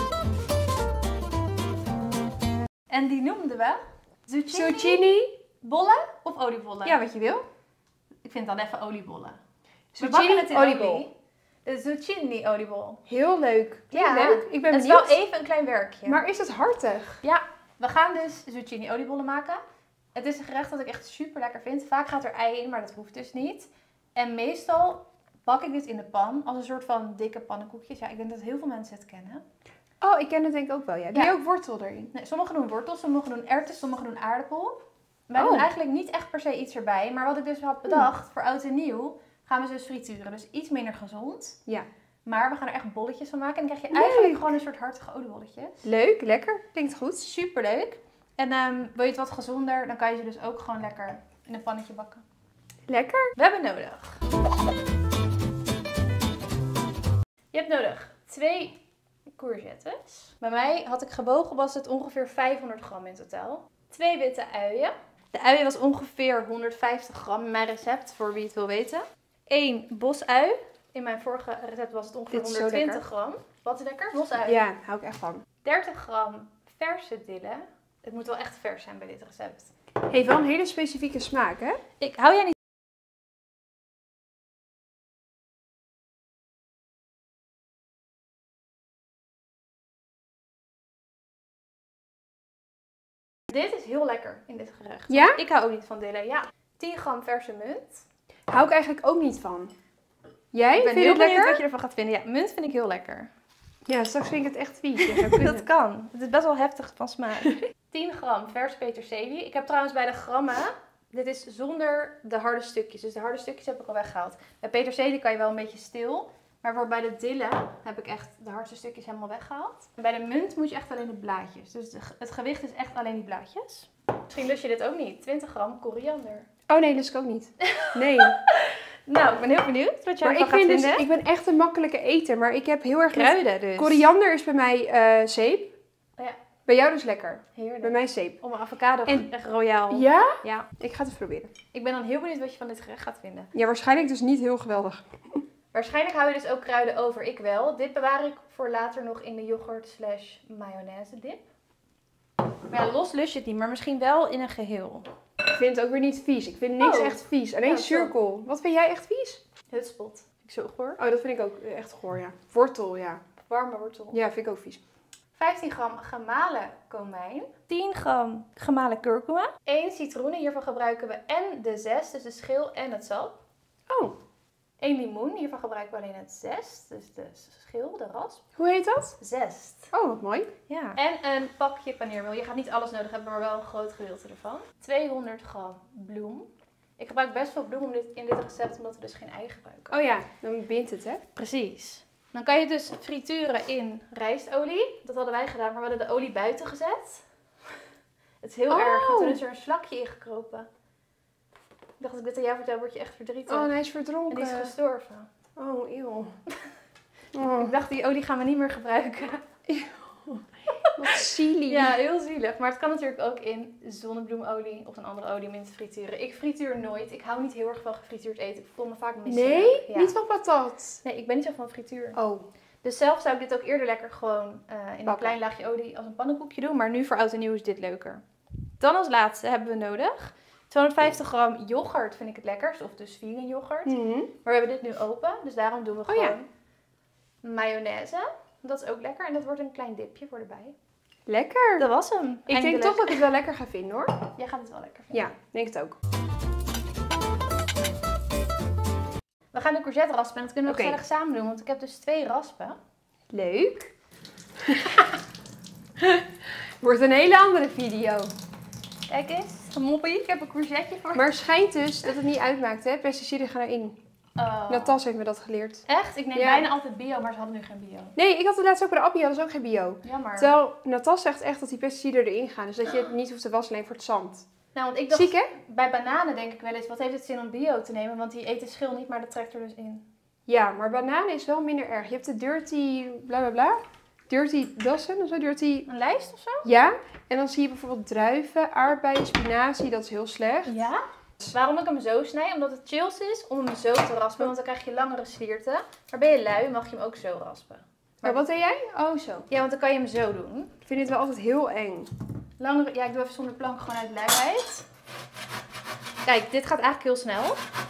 En die noemden we zucchini, Zucchini. bollen of oliebollen? Ja, wat je wil. Ik vind dan even oliebollen. We Zucchini, bakken het in oliebol. olie. De zucchini oliebol. Heel leuk. Klinkt Ja. leuk. Ik ben Het is benieuwd. wel even een klein werkje. Maar is het hartig? Ja, we gaan dus zucchini oliebollen maken. Het is een gerecht dat ik echt super lekker vind. Vaak gaat er ei in, maar dat hoeft dus niet. En meestal bak ik dit in de pan als een soort van dikke pannenkoekjes. Ja, ik denk dat heel veel mensen het kennen. Oh, ik ken het denk ik ook wel, ja. Doe Ja. je ook wortel erin? Nee, sommigen doen wortels, sommigen doen erwten, sommigen doen aardappel. Wij Oh. doen eigenlijk niet echt per se iets erbij. Maar wat ik dus had bedacht, voor oud en nieuw, gaan we ze dus frituren. Dus iets minder gezond. Ja. Maar we gaan er echt bolletjes van maken. En dan krijg je Leuk. eigenlijk gewoon een soort hartige oliebolletjes. Leuk, lekker. Klinkt goed. Super leuk. En ehm, wil je het wat gezonder, dan kan je ze dus ook gewoon lekker in een pannetje bakken. Lekker. We hebben nodig. Je hebt nodig twee courgettes. Bij mij had ik gewogen, was het ongeveer vijfhonderd gram in totaal. Twee witte uien. De uien was ongeveer honderdvijftig gram in mijn recept, voor wie het wil weten. Eén bosui. In mijn vorige recept was het ongeveer Dit is zo honderdtwintig gram. Wat is lekker? Bosui. Ja, daar hou ik echt van. dertig gram verse dille. Het moet wel echt vers zijn bij dit recept. Heeft wel een hele specifieke smaak, hè? Ik, hou jij niet? Dit is heel lekker in dit gerecht. Ja? Ik hou ook niet van dille. Ja. tien gram verse munt. Hou ik eigenlijk ook niet van. Jij? Ik ben Vind je heel het benieuwd lekker? wat je ervan gaat vinden. Ja, munt vind ik heel lekker. Ja, straks vind ik het echt vies. Je zou kunnen. Dat kan. Het is best wel heftig van smaak. tien gram vers peterselie. Ik heb trouwens bij de grammen, dit is zonder de harde stukjes. Dus de harde stukjes heb ik al weggehaald. Bij peterselie kan je wel een beetje stil. Maar voor bij de dille heb ik echt de hardste stukjes helemaal weggehaald. En bij de munt moet je echt alleen de blaadjes. Dus de- het gewicht is echt alleen die blaadjes. Misschien lust je dit ook niet. twintig gram koriander. Oh nee, lust ik ook niet. Nee. Nou, ik ben heel benieuwd wat jij Maar ervan ik gaat vind dus, vinden. ik ben echt een makkelijke eter, maar ik heb heel erg... met- Kruiden dus. Koriander is bij mij eh, zeep. Ja. Bij jou dus lekker. Heerlijk. Bij mij zeep. Om een avocado En- echt royaal. Ja? Ja. Ik ga het even proberen. Ik ben dan heel benieuwd wat je van dit gerecht gaat vinden. Ja, waarschijnlijk dus niet heel geweldig. Waarschijnlijk hou je dus ook kruiden over. Ik wel. Dit bewaar ik voor later nog in de yoghurt slash mayonaise dip. Maar ja, los lust je het niet, maar misschien wel in een geheel. Ik vind het ook weer niet vies. Ik vind niks Oh. echt vies. Alleen Ja, zo. cirkel. Wat vind jij echt vies? Hutspot. Vind ik zo goor. Oh, dat vind ik ook echt goor, ja. Wortel, ja. Warme wortel. Ja, vind ik ook vies. vijftien gram gemalen komijn. tien gram gemalen kurkuma. één citroen. Hiervan gebruiken we en de zest, dus de schil en het sap. Oh, één limoen. Hiervan gebruiken we alleen het zest, dus de schil, de rasp. hoe heet dat? Zest. Oh, wat mooi. Ja. En een pakje paneermeel. Je gaat niet alles nodig hebben, maar wel een groot gedeelte ervan. tweehonderd gram bloem. Ik gebruik best veel bloem om dit, in dit recept, omdat we dus geen ei gebruiken. Oh ja, dan bindt het, hè? Precies. Dan kan je het dus frituren in rijstolie. Dat hadden wij gedaan, maar we hadden de olie buiten gezet. Het is heel Oh. erg, want toen is er een slakje ingekropen. Ik dacht, als ik dit aan jou vertel, word je echt verdrietig. Oh, en hij is En die is verdronken. gestorven. Oh, eeuw. Oh. Ik dacht, die olie gaan we niet meer gebruiken. Wat silly. Ja, heel zielig. Maar het kan natuurlijk ook in zonnebloemolie of een andere olie om in te frituren. Ik frituur nooit. Ik hou niet heel erg van gefrituurd eten. Ik voel me vaak misselijk. Nee? Ja. Niet van patat? Nee, ik ben niet zo van frituur. Oh. Dus zelf zou ik dit ook eerder lekker gewoon uh, in een Bakken. klein laagje olie als een pannenkoekje doen. Maar nu voor oud en nieuw is dit leuker. Dan als laatste hebben we nodig tweehonderdvijftig gram yoghurt vind ik het lekkerst. Of dus vegan yoghurt. Mm-hmm. Maar we hebben dit nu open. Dus daarom doen we Oh, gewoon ja. mayonaise. Dat is ook lekker. En dat wordt een klein dipje voor erbij. Lekker. Dat was hem. Ik denk Eindelijk. toch dat ik het wel lekker ga vinden hoor. Jij gaat het wel lekker vinden. Ja, denk het ook. We gaan de courgette raspen en dat kunnen we Oké. ook gezellig samen doen. Want ik heb dus twee raspen. Leuk. Wordt een hele andere video. Kijk eens. Moppie, ik heb een courgette voor. Maar het schijnt dus dat het niet uitmaakt hè. Pesticiden gaan erin. Oh. Natas heeft me dat geleerd. Echt? Ik neem Ja. bijna altijd bio, maar ze hadden nu geen bio. Nee, ik had het laatst ook bij de appie, dat is ook geen bio. Jammer. Terwijl Natas zegt echt dat die pesticiden erin gaan. Dus dat je het niet hoeft te wassen, alleen voor het zand. Nou, want ik dacht, Ziek hè? bij bananen denk ik wel eens, wat heeft het zin om bio te nemen? Want die eten schil niet, maar dat trekt er dus in. Ja, maar bananen is wel minder erg. Je hebt de dirty bla bla bla. Dirty dassen of zo, dirty... Een lijst of zo? Ja, en dan zie je bijvoorbeeld druiven, aardbeien, spinazie, dat is heel slecht. Ja. Waarom ik hem zo snij? Omdat het chills is om hem zo te raspen, want dan krijg je langere slierten. Maar ben je lui, mag je hem ook zo raspen. Maar wat deed jij? Oh, zo. Ja, want dan kan je hem zo doen. Ik vind het wel altijd heel eng. Langere, ja, ik doe even zonder plank, gewoon uit luiheid. Kijk, dit gaat eigenlijk heel snel.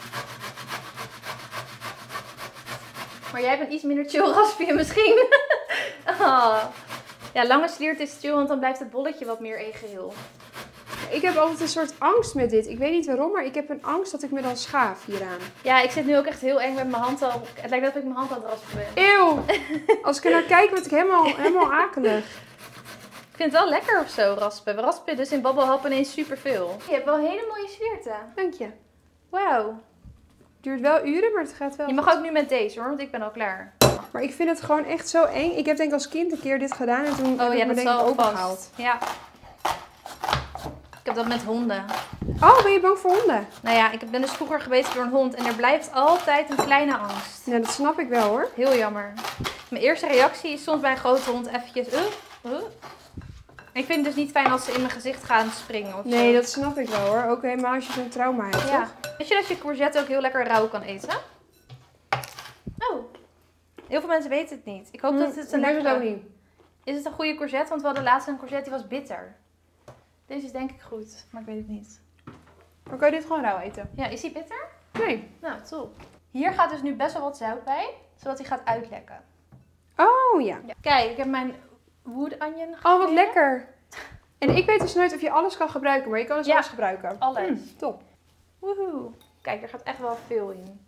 Maar jij bent iets minder chill raspje misschien. Oh. Ja, lange sliert is chill, want dan blijft het bolletje wat meer één geheel. Ik heb altijd een soort angst met dit. Ik weet niet waarom, maar ik heb een angst dat ik me dan schaaf hieraan. Ja, ik zit nu ook echt heel eng met mijn hand al. Het lijkt dat ik mijn hand aan het raspen ben. Eeuw! Als ik er naar kijk, word ik helemaal, helemaal akelig. Ik vind het wel lekker of zo raspen. We raspen dus in Bubble Hop ineens superveel. Je hebt wel hele mooie slierten. Dank je. Wauw. Duurt wel uren, maar het gaat wel. Je mag ook nu met deze hoor, want ik ben al klaar. Maar ik vind het gewoon echt zo eng. Ik heb denk ik als kind een keer dit gedaan en toen heb Oh ik ja, me dat denk ik zal opengehaald. vast. Ja. Ik heb dat met honden. Oh, ben je bang voor honden? Nou ja, ik ben dus vroeger gebeten door een hond en er blijft altijd een kleine angst. Ja, dat snap ik wel hoor. Heel jammer. Mijn eerste reactie is soms bij een grote hond eventjes... Uh, uh. Ik vind het dus niet fijn als ze in mijn gezicht gaan springen of Nee, zo. dat snap ik wel hoor. Ook helemaal als je zo'n trauma hebt, Ja. toch? Weet je dat je courgette ook heel lekker rauw kan eten? Oh. Heel veel mensen weten het niet. Ik hoop dat het een Ik weet het ook lekkere... niet. Is het een goede courgette? Want we hadden laatst een courgette die was bitter. Deze is denk ik goed, maar ik weet het niet. Maar kan je dit gewoon rauw eten? Ja, is die bitter? Nee. Nou, top. Hier gaat dus nu best wel wat zout bij, zodat hij gaat uitlekken. Oh ja. Ja. Kijk, ik heb mijn wood onion Oh, wat gesneden. lekker. En ik weet dus nooit of je alles kan gebruiken, maar je kan dus Ja, alles gebruiken. alles. Hm, top. Woehoe. Kijk, er gaat echt wel veel in.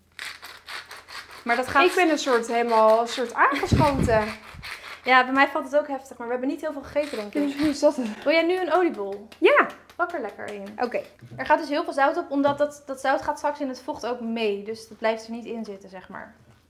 Maar dat gaat... Ik ben een soort helemaal een soort aangeschoten. Ja, bij mij valt het ook heftig, maar we hebben niet heel veel gegeten, denk ik. Hoe is dat? Wil jij nu een oliebol? Ja. Pak er lekker in. Oké. Er gaat dus heel veel zout op, omdat dat, dat zout gaat straks in het vocht ook mee. Dus dat blijft er niet in zitten, zeg maar.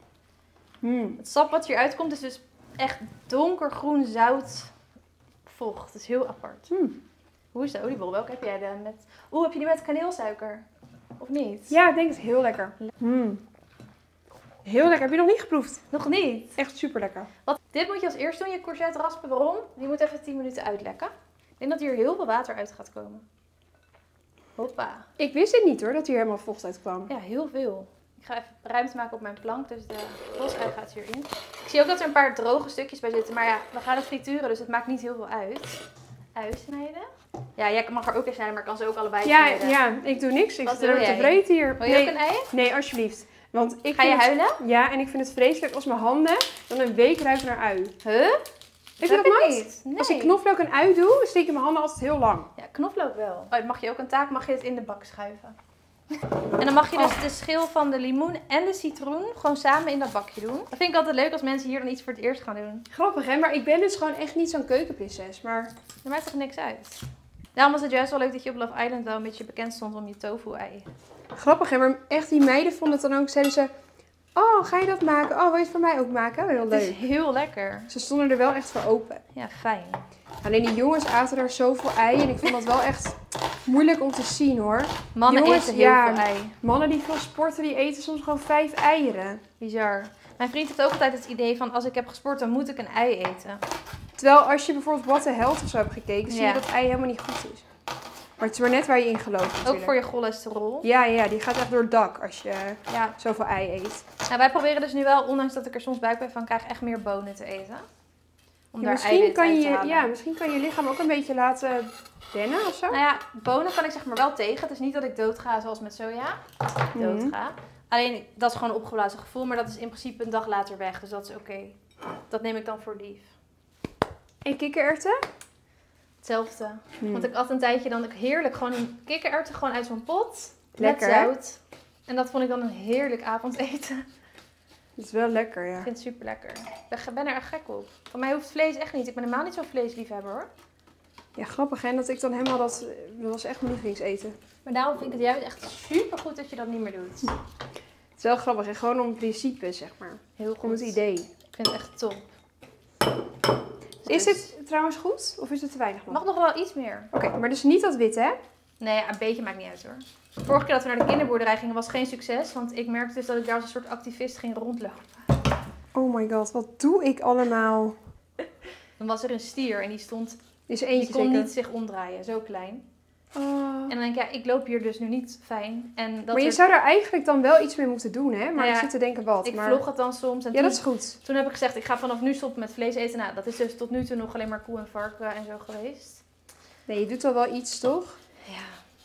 Hmm. Het sap wat hieruit komt is dus echt donkergroen zout vocht. Het is heel apart. Hmm. Hoe is de oliebol? Welke heb jij dan? Met... Oeh, heb je die met kaneelsuiker? Of niet? Ja, ik denk het heel lekker. Hmm. Heel lekker. Heb je nog niet geproefd? Nog niet. Echt super lekker. Wat, dit moet je als eerst doen, je courgette raspen. Waarom? Die moet even tien minuten uitlekken. Ik denk dat hier heel veel water uit gaat komen. Hoppa. Ik wist dit niet hoor, dat hier helemaal vocht uit kwam. Ja, heel veel. Ik ga even ruimte maken op mijn plank, dus de rosui gaat hierin. Ik zie ook dat er een paar droge stukjes bij zitten, maar ja, we gaan het frituren, dus het maakt niet heel veel uit. Uitsnijden. Ja, jij mag er ook in snijden, maar kan ze ook allebei Ja, snijden. ja, ik doe niks. Ik Wat zit er wil te jij? vreten hier. Wil je nee, ook een ei? nee, alsjeblieft. Want ik Ga je vind het- huilen? Ja, en ik vind het vreselijk als mijn handen dan een week ruiken naar ui. Huh? Weet je dat heb ik nooit? niet. Nee. Als ik knoflook en ui doe, steken mijn handen altijd heel lang. Ja, knoflook wel. Oh, dan mag je ook een taak, mag je het in de bak schuiven. En dan mag je dus Oh. de schil van de limoen en de citroen gewoon samen in dat bakje doen. Dat vind ik altijd leuk als mensen hier dan iets voor het eerst gaan doen. Grappig hè, maar ik ben dus gewoon echt niet zo'n keukenprinses. Maar Dat maakt toch niks uit. Daarom was het juist wel leuk dat je op Love Island wel een beetje bekend stond om je tofu-ei. grappig hè, maar echt die meiden vonden het dan ook, zeiden ze... Oh, ga je dat maken? Oh, wil je het voor mij ook maken? Heel Het is leuk. heel lekker. Ze stonden er wel echt voor open. Ja, fijn. Alleen die jongens aten er zoveel ei en ik vond dat wel echt moeilijk om te zien hoor. Mannen Jongens, eten heel ja. veel ei. Mannen die veel sporten, die eten soms gewoon vijf eieren. Bizar. Mijn vriend heeft ook altijd het idee van als ik heb gesport, dan moet ik een ei eten. Terwijl als je bijvoorbeeld What the Health of zo hebt gekeken, zie Ja. je dat ei helemaal niet goed is. Maar het is maar net waar je in gelooft natuurlijk. Ook voor je cholesterol. Ja, ja, die gaat echt door het dak als je Ja. zoveel ei eet. Nou, wij proberen dus nu wel, ondanks dat ik er soms buikpijn van krijg, echt meer bonen te eten. Om Ja, daar misschien, eiwit kan uit te je, halen. ja, misschien kan je lichaam ook een beetje laten wennen of zo. Nou ja, bonen kan ik zeg maar wel tegen. Het is niet dat ik doodga zoals met soja. Doodga. Alleen, dat is gewoon een opgeblazen gevoel. Maar dat is in principe een dag later weg. Dus dat is oké. Dat neem ik dan voor lief. En kikkererwten? Hetzelfde. Hmm. Want ik at een tijdje dan ook heerlijk gewoon een kikkererwten gewoon uit zo'n pot. Lekker, met hè? zout. En dat vond ik dan een heerlijk avondeten. Dat is wel lekker, ja. Ik vind het super lekker. Ik ben er echt gek op. Van mij hoeft vlees echt niet. Ik ben helemaal niet zo'n vleesliefhebber hoor. Ja, grappig hè, dat ik dan helemaal dat... Dat was echt mijn lievelingseten. Maar daarom vind ik het juist echt super goed dat je dat niet meer doet. Het is wel grappig, hè? Gewoon om principe, zeg maar. Heel Om het goed. idee. Ik vind het echt top. Is Dus- dit trouwens goed? Of is het te weinig nog? Mag nog wel iets meer. Oké, maar dus niet dat witte, hè? Nee, een beetje maakt niet uit hoor. Vorige keer dat we naar de kinderboerderij gingen was geen succes. Want ik merkte dus dat ik daar als een soort activist ging rondlopen. Oh my god, wat doe ik allemaal? Dan was er een stier en die stond, Is er die eentje kon zeker? niet zich omdraaien. Zo klein. Oh. En dan denk ik, ja, ik loop hier dus nu niet fijn. En dat Maar je er- zou daar eigenlijk dan wel iets mee moeten doen, hè? Maar Nou ja, ik zit te denken wat. ik maar... vlog het dan soms. En Ja, toen, dat is goed. toen heb ik gezegd, ik ga vanaf nu stoppen met vlees eten. Nou, dat is dus tot nu toe nog alleen maar koe en varken en zo geweest. Nee, je doet al wel iets, toch? Ja,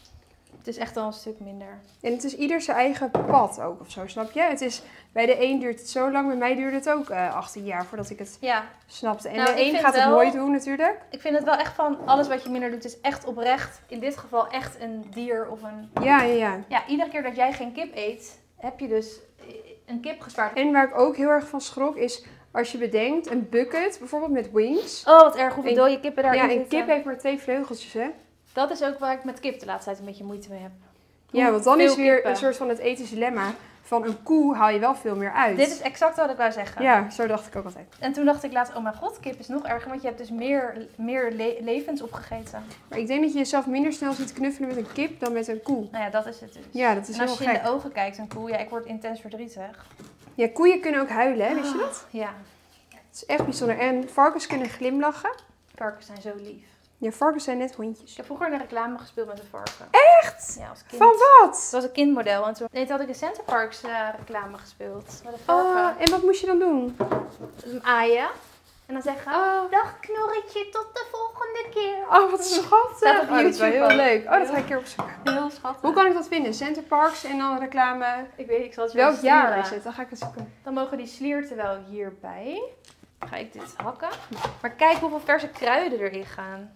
het is echt al een stuk minder. En het is ieder zijn eigen pad ook, of zo, snap je? Het is, bij de een duurt het zo lang, bij mij duurde het ook uh, achttien jaar voordat ik het Ja, snapte. En Nou, de ik een vind gaat het wel- nooit doen natuurlijk. ik vind het wel echt van, alles wat je minder doet is echt oprecht. In dit geval echt een dier of een... Ja, ja, ja. Ja, iedere keer dat jij geen kip eet, heb je dus een kip gespaard. En waar ik ook heel erg van schrok is, als je bedenkt, een bucket, bijvoorbeeld met wings. Oh, wat erg, hoeveel Een- dode kippen daarin Ja, een zitten. kip heeft maar twee vleugeltjes, hè? Dat is ook waar ik met kip de laatste tijd een beetje moeite mee heb. Ja, want dan Veel is weer kippen. een soort van het ethische dilemma. Van een koe haal je wel veel meer uit. Dit is exact wat ik wou zeggen. Ja, zo dacht ik ook altijd. En toen dacht ik laatst, oh mijn god, kip is nog erger, want je hebt dus meer, meer le- levens opgegeten. Maar ik denk dat je jezelf minder snel ziet knuffelen met een kip dan met een koe. Nou ja, dat is het dus. Ja, dat is en als heel je in gek. de ogen kijkt, een koe, ja, ik word intens verdrietig. Ja, koeien kunnen ook huilen, hè? Wist je dat? Ja, Het is echt bijzonder. En varkens kunnen glimlachen. varkens zijn zo lief. Ja, varkens zijn net hondjes. Ik heb vroeger in de reclame gespeeld met een varken. Echt? Ja, als kind. Van wat? Het was een kindmodel en toen, nee, toen had ik een Center Parks eh, reclame gespeeld. Met een varken. Oh, en wat moest je dan doen? Hem aaien. En dan zeggen, Oh, dag knorretje, tot de volgende keer. oh wat schattig. Staat op Oh, dat is wel YouTube heel ook. leuk. Oh, dat ga ik een keer opzoeken. Heel schattig. Hoe kan ik dat vinden? Center Parks en dan reclame. Ik weet, ik zal het je wel Welk jaar sturen. is het? Dan ga ik het zoeken. Dan mogen die slierten wel hierbij. Dan ga ik dit hakken. Maar kijk hoeveel verse kruiden erin gaan.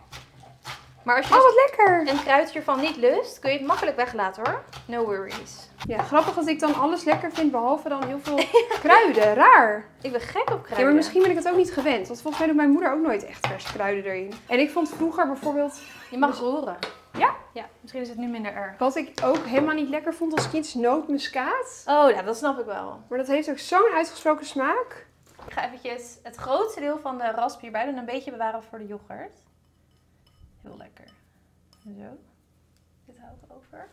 Maar als je Oh, dus wat lekker. een kruidje van niet lust, kun je het makkelijk weglaten hoor. No worries. Ja, grappig dat ik dan alles lekker vind, behalve dan heel veel kruiden. Raar. Ik ben gek op kruiden. Ja, maar misschien ben ik het ook niet gewend. Want volgens mij doet mijn moeder ook nooit echt verse kruiden erin. En ik vond vroeger bijvoorbeeld, Je mag roeren. Ja? Ja, misschien is het nu minder erg. wat ik ook helemaal niet lekker vond als kind, is nootmuskaat. Oh ja, dat snap ik wel. Maar dat heeft ook zo'n uitgesproken smaak. Ik ga eventjes het grootste deel van de rasp hierbij doen. Een beetje bewaren voor de yoghurt. Heel lekker. Zo. Dit hou ik over.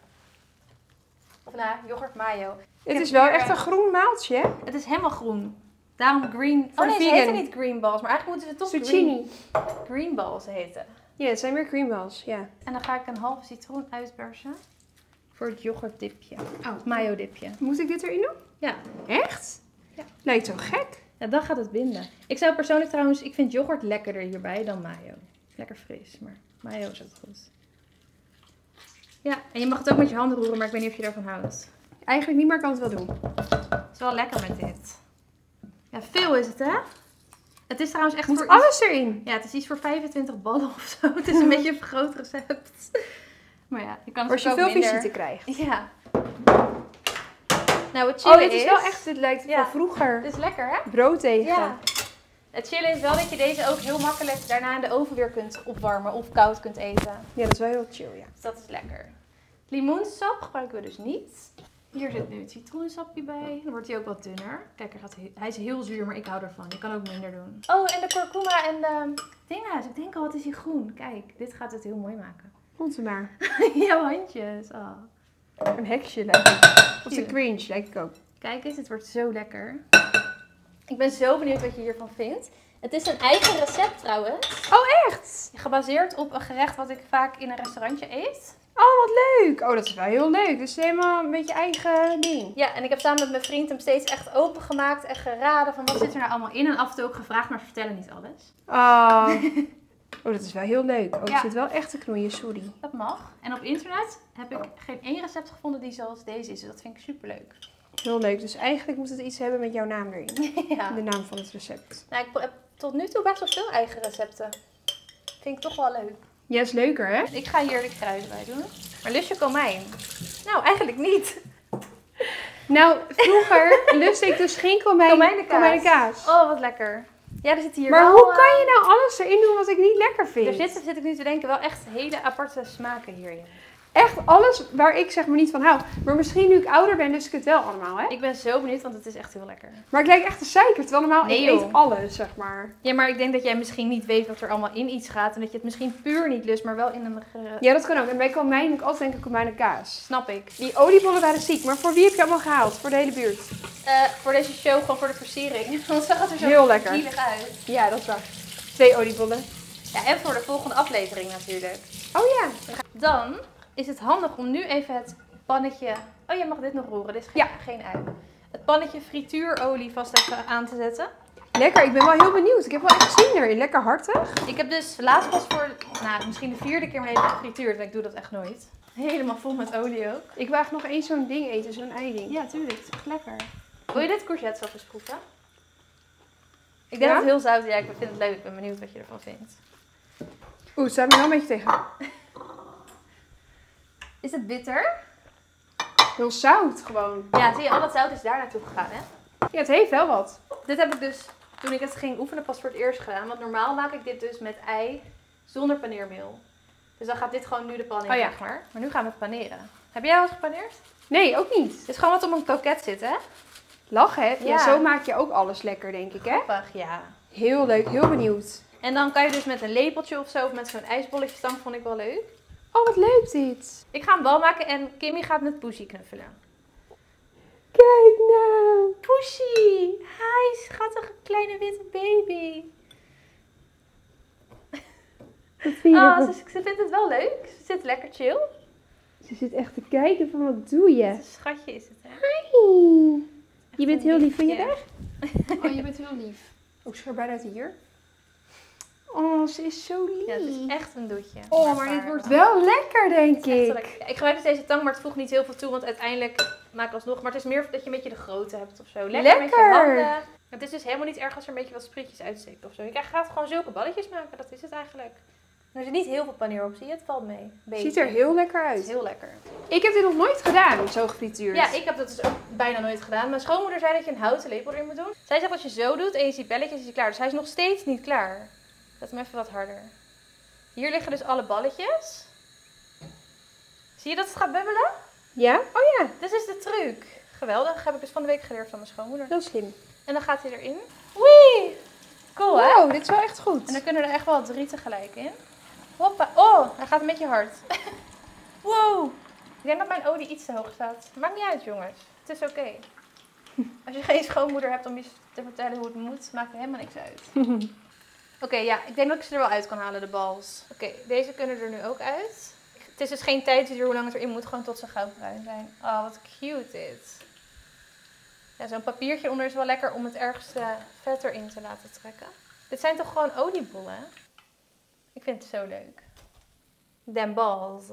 Of nou, yoghurt mayo. Het heb is wel hier, echt eh, een groen maaltje, hè? Het is helemaal groen. Daarom green... Voor Oh de nee, ze vegan. heten niet green balls, maar eigenlijk moeten ze toch green, Zucchini. green balls heten. Ja, het zijn meer cream balls, ja. En dan ga ik een halve citroen uitpersen. Voor het yoghurtdipje. Oh. Het mayo dipje. Moet ik dit erin doen? Ja. Echt? Ja. Lijkt zo gek. Ja, dan gaat het binden. Ik zou persoonlijk trouwens, ik vind yoghurt lekkerder hierbij dan mayo. Lekker fris, maar mayo is ook goed. Ja, en je mag het ook met je handen roeren, maar ik weet niet of je ervan houdt. Eigenlijk niet, maar ik kan het wel doen. Het is wel lekker met dit. Ja, veel is het hè? Het is trouwens echt Moet voor alles erin? Ja, het is iets voor vijfentwintig ballen of zo. Het is een beetje een vergroot recept. Maar ja, je kan het Als je ook veel minder. visite krijgt. Ja. Nou, het chillen Oh, dit is is... wel echt, dit lijkt Ja. van vroeger. Het is lekker hè? Brood eten. Ja. Het chillen is wel dat je deze ook heel makkelijk daarna in de oven weer kunt opwarmen of koud kunt eten. Ja, dat is wel heel chill, ja. Dus dat is lekker. Limoensap gebruiken we dus niet. Hier zit nu het citroensapje bij. Dan wordt hij ook wat dunner. Kijk, er gaat he- hij is heel zuur, maar ik hou ervan. Je kan ook minder doen. Oh, en de kurkuma en de dinges. Ik denk al, wat is hier groen? Kijk, dit gaat het heel mooi maken. Vond ze maar. Jouw handjes. Oh. Een heksje lijkt het. Of de Cute. cringe lijkt ik ook. Kijk eens, het wordt zo lekker. Ik ben zo benieuwd wat je hiervan vindt. Het is een eigen recept trouwens. Oh, echt? Gebaseerd op een gerecht wat ik vaak in een restaurantje eet. Oh, wat leuk. Oh, dat is wel heel leuk. Dus helemaal een beetje eigen ding. Ja, en ik heb samen met mijn vriend hem steeds echt opengemaakt en geraden van wat zit er nou allemaal in. En af en toe ook gevraagd, maar ze vertellen niet alles. Oh. Oh, dat is wel heel leuk. Oh, er Ja. zit wel echt te knoeien, sorry. Dat mag. En op internet heb ik geen één recept gevonden die zoals deze is. Dus dat vind ik superleuk. Heel leuk. Dus eigenlijk moet het iets hebben met jouw naam erin. Ja. De naam van het recept. Nou, ik heb tot nu toe best wel veel eigen recepten. Vind ik toch wel leuk. Ja, is leuker, hè? Ik ga hier de kruiden bij doen. Maar lust je komijn? Nou, eigenlijk niet. Nou, vroeger lustte ik dus geen komijn, Komijnenkaas. komijnenkaas. Oh, wat lekker. Ja, er zit hier Maar wel... hoe eh, kan je nou alles erin doen wat ik niet lekker vind? Er zitten, zit ik nu te denken, wel echt hele aparte smaken hierin. Echt alles waar ik zeg maar niet van hou. Maar misschien nu ik ouder ben, lust ik het wel allemaal, hè? Ik ben zo benieuwd, want het is echt heel lekker. Maar ik lijk echt een zeiker, terwijl normaal Nee, ik joh. eet alles, zeg maar. Ja, maar ik denk dat jij misschien niet weet wat er allemaal in iets gaat. En dat je het misschien puur niet lust, maar wel in een... Ge... Ja, dat kan ook. En bij komijn moet ik altijd denken komijnenkaas. Snap ik. Die oliebollen waren ziek, maar voor wie heb je allemaal gehaald? Voor de hele buurt? Eh, voor deze show, gewoon voor de versiering. Want zag het er zo Heel lekker. kielig uit. Ja, dat is waar. Twee oliebollen. Ja, en voor de volgende aflevering natuurlijk. Oh ja. Dan is het handig om nu even het pannetje... Oh, je mag dit nog roeren. Dit is geen, Ja. geen ui. Het pannetje frituurolie vast even aan te zetten. Lekker, ik ben wel heel benieuwd. Ik heb wel echt zin erin. Lekker hartig. Ik heb dus laatst pas voor, nou, misschien de vierde keer mijn leven gefrituurd. Want ik doe dat echt nooit. Helemaal vol met olie ook. Ik wil eigenlijk nog eens zo'n ding eten, zo'n eiding. Ja, tuurlijk. Het is echt lekker. Wil je dit courgette zelf eens proeven? Ik denk Ja? dat het heel zout is. Ja, ik vind het leuk. Ik ben benieuwd wat je ervan vindt. Oeh, het staat me wel een beetje tegen. Is het bitter? Heel zout gewoon. Ja, zie je, al dat zout is daar naartoe gegaan, hè? Ja, het heeft wel wat. Dit heb ik dus, toen ik het ging oefenen, pas voor het eerst gedaan. Want normaal maak ik dit dus met ei zonder paneermeel. Dus dan gaat dit gewoon nu de pan in, Oh ja. zeg maar. Maar nu gaan we het paneren. Heb jij al eens gepaneerd? Nee, ook niet. Het is gewoon wat op een kroket zit, hè? Lachen, hè? Ja, Ja. zo maak je ook alles lekker, denk ik, hè? Grappig, ja. Heel leuk, heel benieuwd. En dan kan je dus met een lepeltje of zo, of met zo'n ijsbolletjesstang, vond ik wel leuk. Oh, wat leuk dit. Ik ga een bal maken en Kimmy gaat met Poesie knuffelen. Kijk nou. Poesie! Hi, schattige kleine witte baby. Wat vind je Oh, ervan? ze, ze vindt het wel leuk. Ze zit lekker chill. Ze zit echt te kijken van wat doe je? Een schatje is het, hè? Hi. Je bent een heel lief, vind je liefje. dat? Oh, je bent heel lief. Ook scherp bijna uit hier. Oh, ze is zo lief. Ja, het is echt een doetje. Oh, maar dit wordt wel lekker, denk Het is echt zo ik. lekker. Ja, ik gebruik dus deze tang, maar het voegt niet heel veel toe, want uiteindelijk maak ik alsnog. Maar het is meer dat je een beetje de grootte hebt of zo. Lekker, met je Lekker. handen. Het is dus helemaal niet erg als er een beetje wat sprietjes uitsteekt of zo. Je krijgt- gaat gewoon zulke balletjes maken, dat is het eigenlijk. En er zit niet heel veel paneer op, zie je? Het valt mee. Beetje. Ziet er heel lekker Het is uit. heel lekker. Ik heb dit nog nooit gedaan, zo gefrituurd. Ja, ik heb dat dus ook bijna nooit gedaan. Mijn schoonmoeder zei dat je een houten lepel erin moet doen. Zij zegt als je zo doet en je ziet belletjes, is hij klaar. Dus hij is nog steeds niet klaar. Zet hem even wat harder. Hier liggen dus alle balletjes. Zie je dat het gaat bubbelen? Ja? Oh ja, Dit is de truc. Geweldig. Heb ik dus van de week geleerd van mijn schoonmoeder. heel slim. En dan gaat hij erin. Wee! Cool, hè? Wow, dit is wel echt goed. En dan kunnen er echt wel drie tegelijk in. Hoppa. Oh, hij gaat een beetje hard. Wow. Ik denk dat mijn olie iets te hoog staat. Maakt niet uit, jongens. Het is oké. Als je geen schoonmoeder hebt om je te vertellen hoe het moet, maakt er helemaal niks uit. Oké, ja. Ik denk dat ik ze er wel uit kan halen, de bals. Oké, deze kunnen er nu ook uit. Het is dus geen tijdduur hoe lang het erin moet, gewoon tot ze goudbruin zijn. Oh, wat cute dit. Ja, zo'n papiertje onder is wel lekker om het ergste vet erin te laten trekken. Dit zijn toch gewoon oliebollen? Ik vind het zo leuk. Den balls.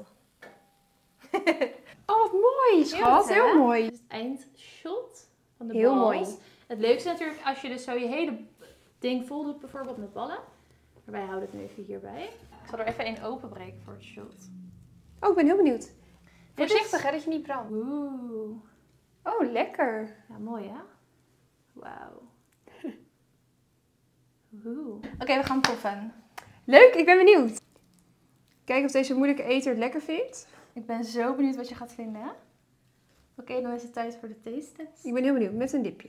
Oh, wat mooi, schat. Cute, Heel hè? mooi. Dit is het eindshot van de Heel balls. mooi. Het leukste is natuurlijk als je dus zo je hele ding vol doet, bijvoorbeeld met ballen. Maar wij houden het nu even hierbij. Ik zal er even één openbreken voor het shot. Oh, ik ben heel benieuwd. Dit Voorzichtig, is- hè, dat je niet brandt. Oeh. Oh, lekker. Ja, mooi hè? Wauw. Oeh. Oké, we gaan proeven. Leuk, ik ben benieuwd. Kijken of deze moeilijke eter het lekker vindt. Ik ben zo benieuwd wat je gaat vinden. Hè? Oké, dan is het tijd voor de taste test. Ik ben heel benieuwd, met een dipje.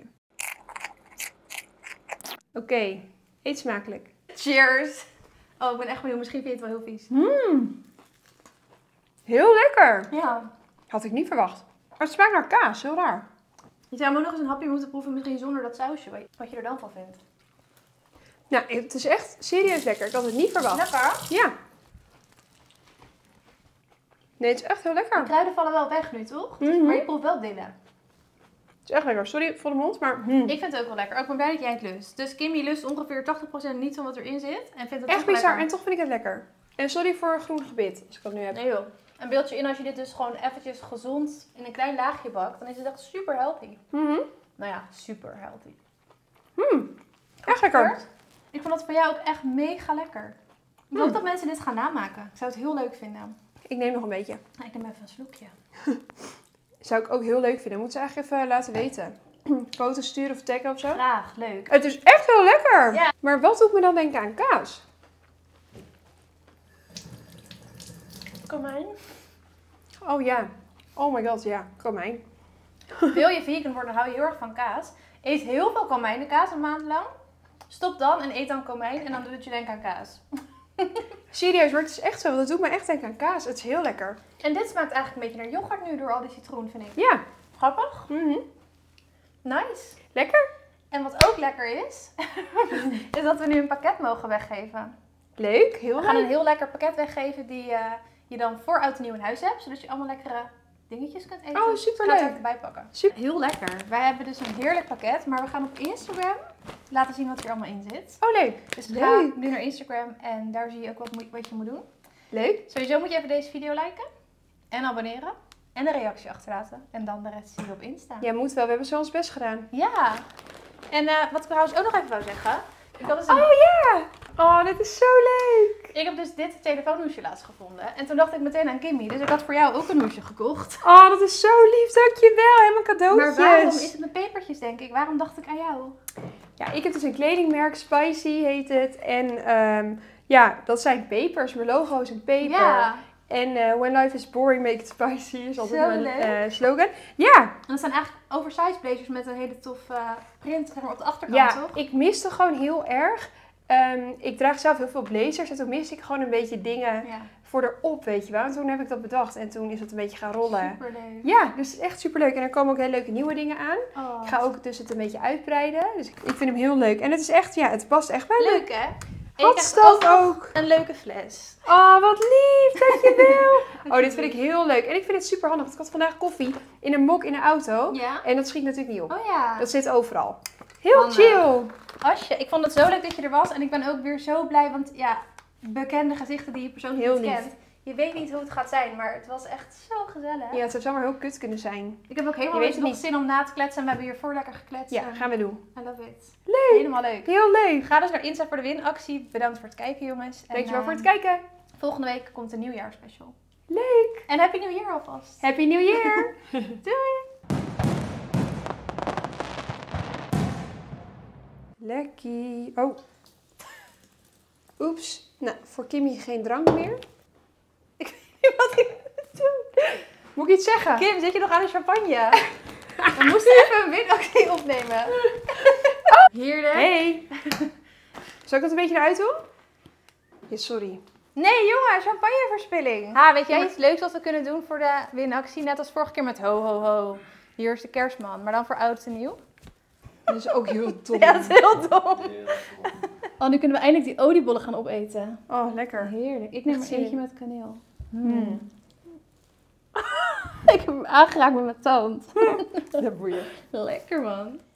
Oké, eet smakelijk. Cheers! Oh, ik ben echt benieuwd. Misschien vind je het wel heel vies. Mmm. Heel lekker. Ja. Had ik niet verwacht. Maar het smaakt naar kaas, heel raar. Je zou hem ook nog eens een hapje moeten proeven, misschien zonder dat sausje. Wat je- Wat je er dan van vindt. Nou, het is echt serieus lekker. Ik had het niet verwacht. Lekker. Ja. Nee, het is echt heel lekker. De kruiden vallen wel weg nu, toch? Mm-hmm. Maar je proeft wel dillen. Het is echt lekker. Sorry voor de mond, maar... Mm. Ik vind het ook wel lekker. Ik ben blij dat jij het lust. Dus Kimmy lust ongeveer tachtig procent niet van wat erin zit. En vindt het Echt toch bizar. lekker. En toch vind ik het lekker. En sorry voor groen gebit, als ik dat nu heb. Nee joh. Een beeldje in als je dit dus gewoon eventjes gezond in een klein laagje bakt. Dan is het echt super healthy. Mm-hmm. Nou ja, super healthy. Mm. Echt lekker. Ik vond het voor jou ook echt mega lekker. Ik hoop dat mensen dit gaan namaken. Ik zou het heel leuk vinden. Ik neem nog een beetje. Nou, ik neem even een sloekje. Zou ik ook heel leuk vinden. Moet ze eigenlijk even laten weten. Foto's sturen of taggen of zo. Graag, leuk. Het is echt heel lekker. Ja. Maar wat doet me dan denken aan kaas? Komijn. Oh ja. Oh my god, ja. Komijn. Wil je vegan worden, hou je heel erg van kaas. Eet heel veel komijnenkaas een maand lang. Stop dan en eet dan komijn en dan doet het je denken aan kaas. Serieus, maar het is echt zo. Dat doet me echt denken aan kaas. Het is heel lekker. En dit smaakt eigenlijk een beetje naar yoghurt nu door al die citroen, vind ik. Ja. Grappig. Mhm. Nice. Lekker. En wat ook lekker is, is dat we nu een pakket mogen weggeven. Leuk. Heel We gaan leuk. een heel lekker pakket weggeven die uh, je dan voor oud en nieuw in huis hebt. Zodat je allemaal lekkere dingetjes kunt eten. Oh, superleuk. Ik ga het erbij pakken. Super. Heel lekker. Wij hebben dus een heerlijk pakket, maar we gaan op Instagram laten zien wat er allemaal in zit. Oh, leuk. Dus ga Leuk. nu naar Instagram en daar zie je ook wat, moet- wat je moet doen. Leuk. Sowieso moet je even deze video liken en abonneren en een reactie achterlaten. En dan de rest zie je op Insta. Jij moet wel. We hebben zo ons best gedaan. Ja. En uh, wat ik trouwens ook nog even wou zeggen. Ik, had dus een... Oh ja. Oh, dit is zo leuk. ik heb dus dit telefoonhoesje laatst gevonden. En toen dacht ik meteen aan Kimmy. Dus ik had voor jou ook een hoesje gekocht. Oh, dat is zo lief. Dankjewel. Helemaal cadeautjes. Maar waarom is het met pepertjes, denk ik? Waarom dacht ik aan jou? Ja, ik heb dus een kledingmerk. Spicy heet het. En um, ja, dat zijn pepers. Mijn logo is een peper. Ja. En uh, when life is boring, make it spicy is altijd Zo mijn leuk. uh, slogan. Ja. En dat zijn eigenlijk oversized blazers met een hele toffe uh, print zeg maar, op de achterkant, Ja, toch? ik miste gewoon heel erg. Um, ik draag zelf heel veel blazers. En toen miste ik gewoon een beetje dingen Ja. voor erop, weet je wel. En toen heb ik dat bedacht. En toen is het een beetje gaan rollen. Superleuk. Ja, dus het is echt superleuk. En er komen ook hele leuke nieuwe dingen aan. Oh. Ik ga ook dus het een beetje uitbreiden. Dus ik, ik vind hem heel leuk. En het is echt, ja, het past echt bij me. Leuk, hè? En je Wat krijgt staf nog ook. een leuke fles. Oh, wat lief. Dankjewel. Oh, dit vind ik heel leuk. En ik vind het super handig. Want ik had vandaag koffie in een mok in de auto. Ja? En dat schiet natuurlijk niet op. Oh ja. Dat zit overal. Heel Handig. chill. Asje, ik vond het zo leuk dat je er was. En ik ben ook weer zo blij, want ja, bekende gezichten die je persoonlijk Heel niet lief. kent. Je weet niet hoe het gaat zijn, maar het was echt zo gezellig. Ja, het zou zomaar heel kut kunnen zijn. Ik heb ook helemaal Je weet het nog niet. zin om na te kletsen. En we hebben hiervoor lekker gekletst. Ja, en gaan we doen. I love it. Leuk. Helemaal leuk. Heel leuk. Ga dus naar Insta voor de winactie. Bedankt voor het kijken, jongens. En, Dankjewel uh, voor het kijken. volgende week komt een nieuwjaarspecial. Leuk. En Happy New Year alvast. Happy New Year. Doei! Lekkie. Oh. Oeps. Nou, voor Kimmy geen drank meer. Ik weet niet wat ik moet doen. Moet ik iets zeggen? Kim, zit je nog aan de champagne? We moesten even een winactie opnemen. Heerlijk. Hey. Zal ik dat een beetje eruit doen? Ja, sorry. Nee, jongen, champagneverspilling. Ha, weet jij iets leuks wat we kunnen doen voor de winactie? Net als vorige keer met ho, ho, ho. Hier is de kerstman, maar dan voor oud en nieuw. Dat is ook heel dom. Ja, dat is heel dom. Oh, nu kunnen we eindelijk die oliebollen gaan opeten. Oh, lekker. Heerlijk. Ik neem Echt er eentje zin in. met kaneel. Mm. Ik heb hem aangeraakt met mijn tand. Dat boeien. Lekker, man.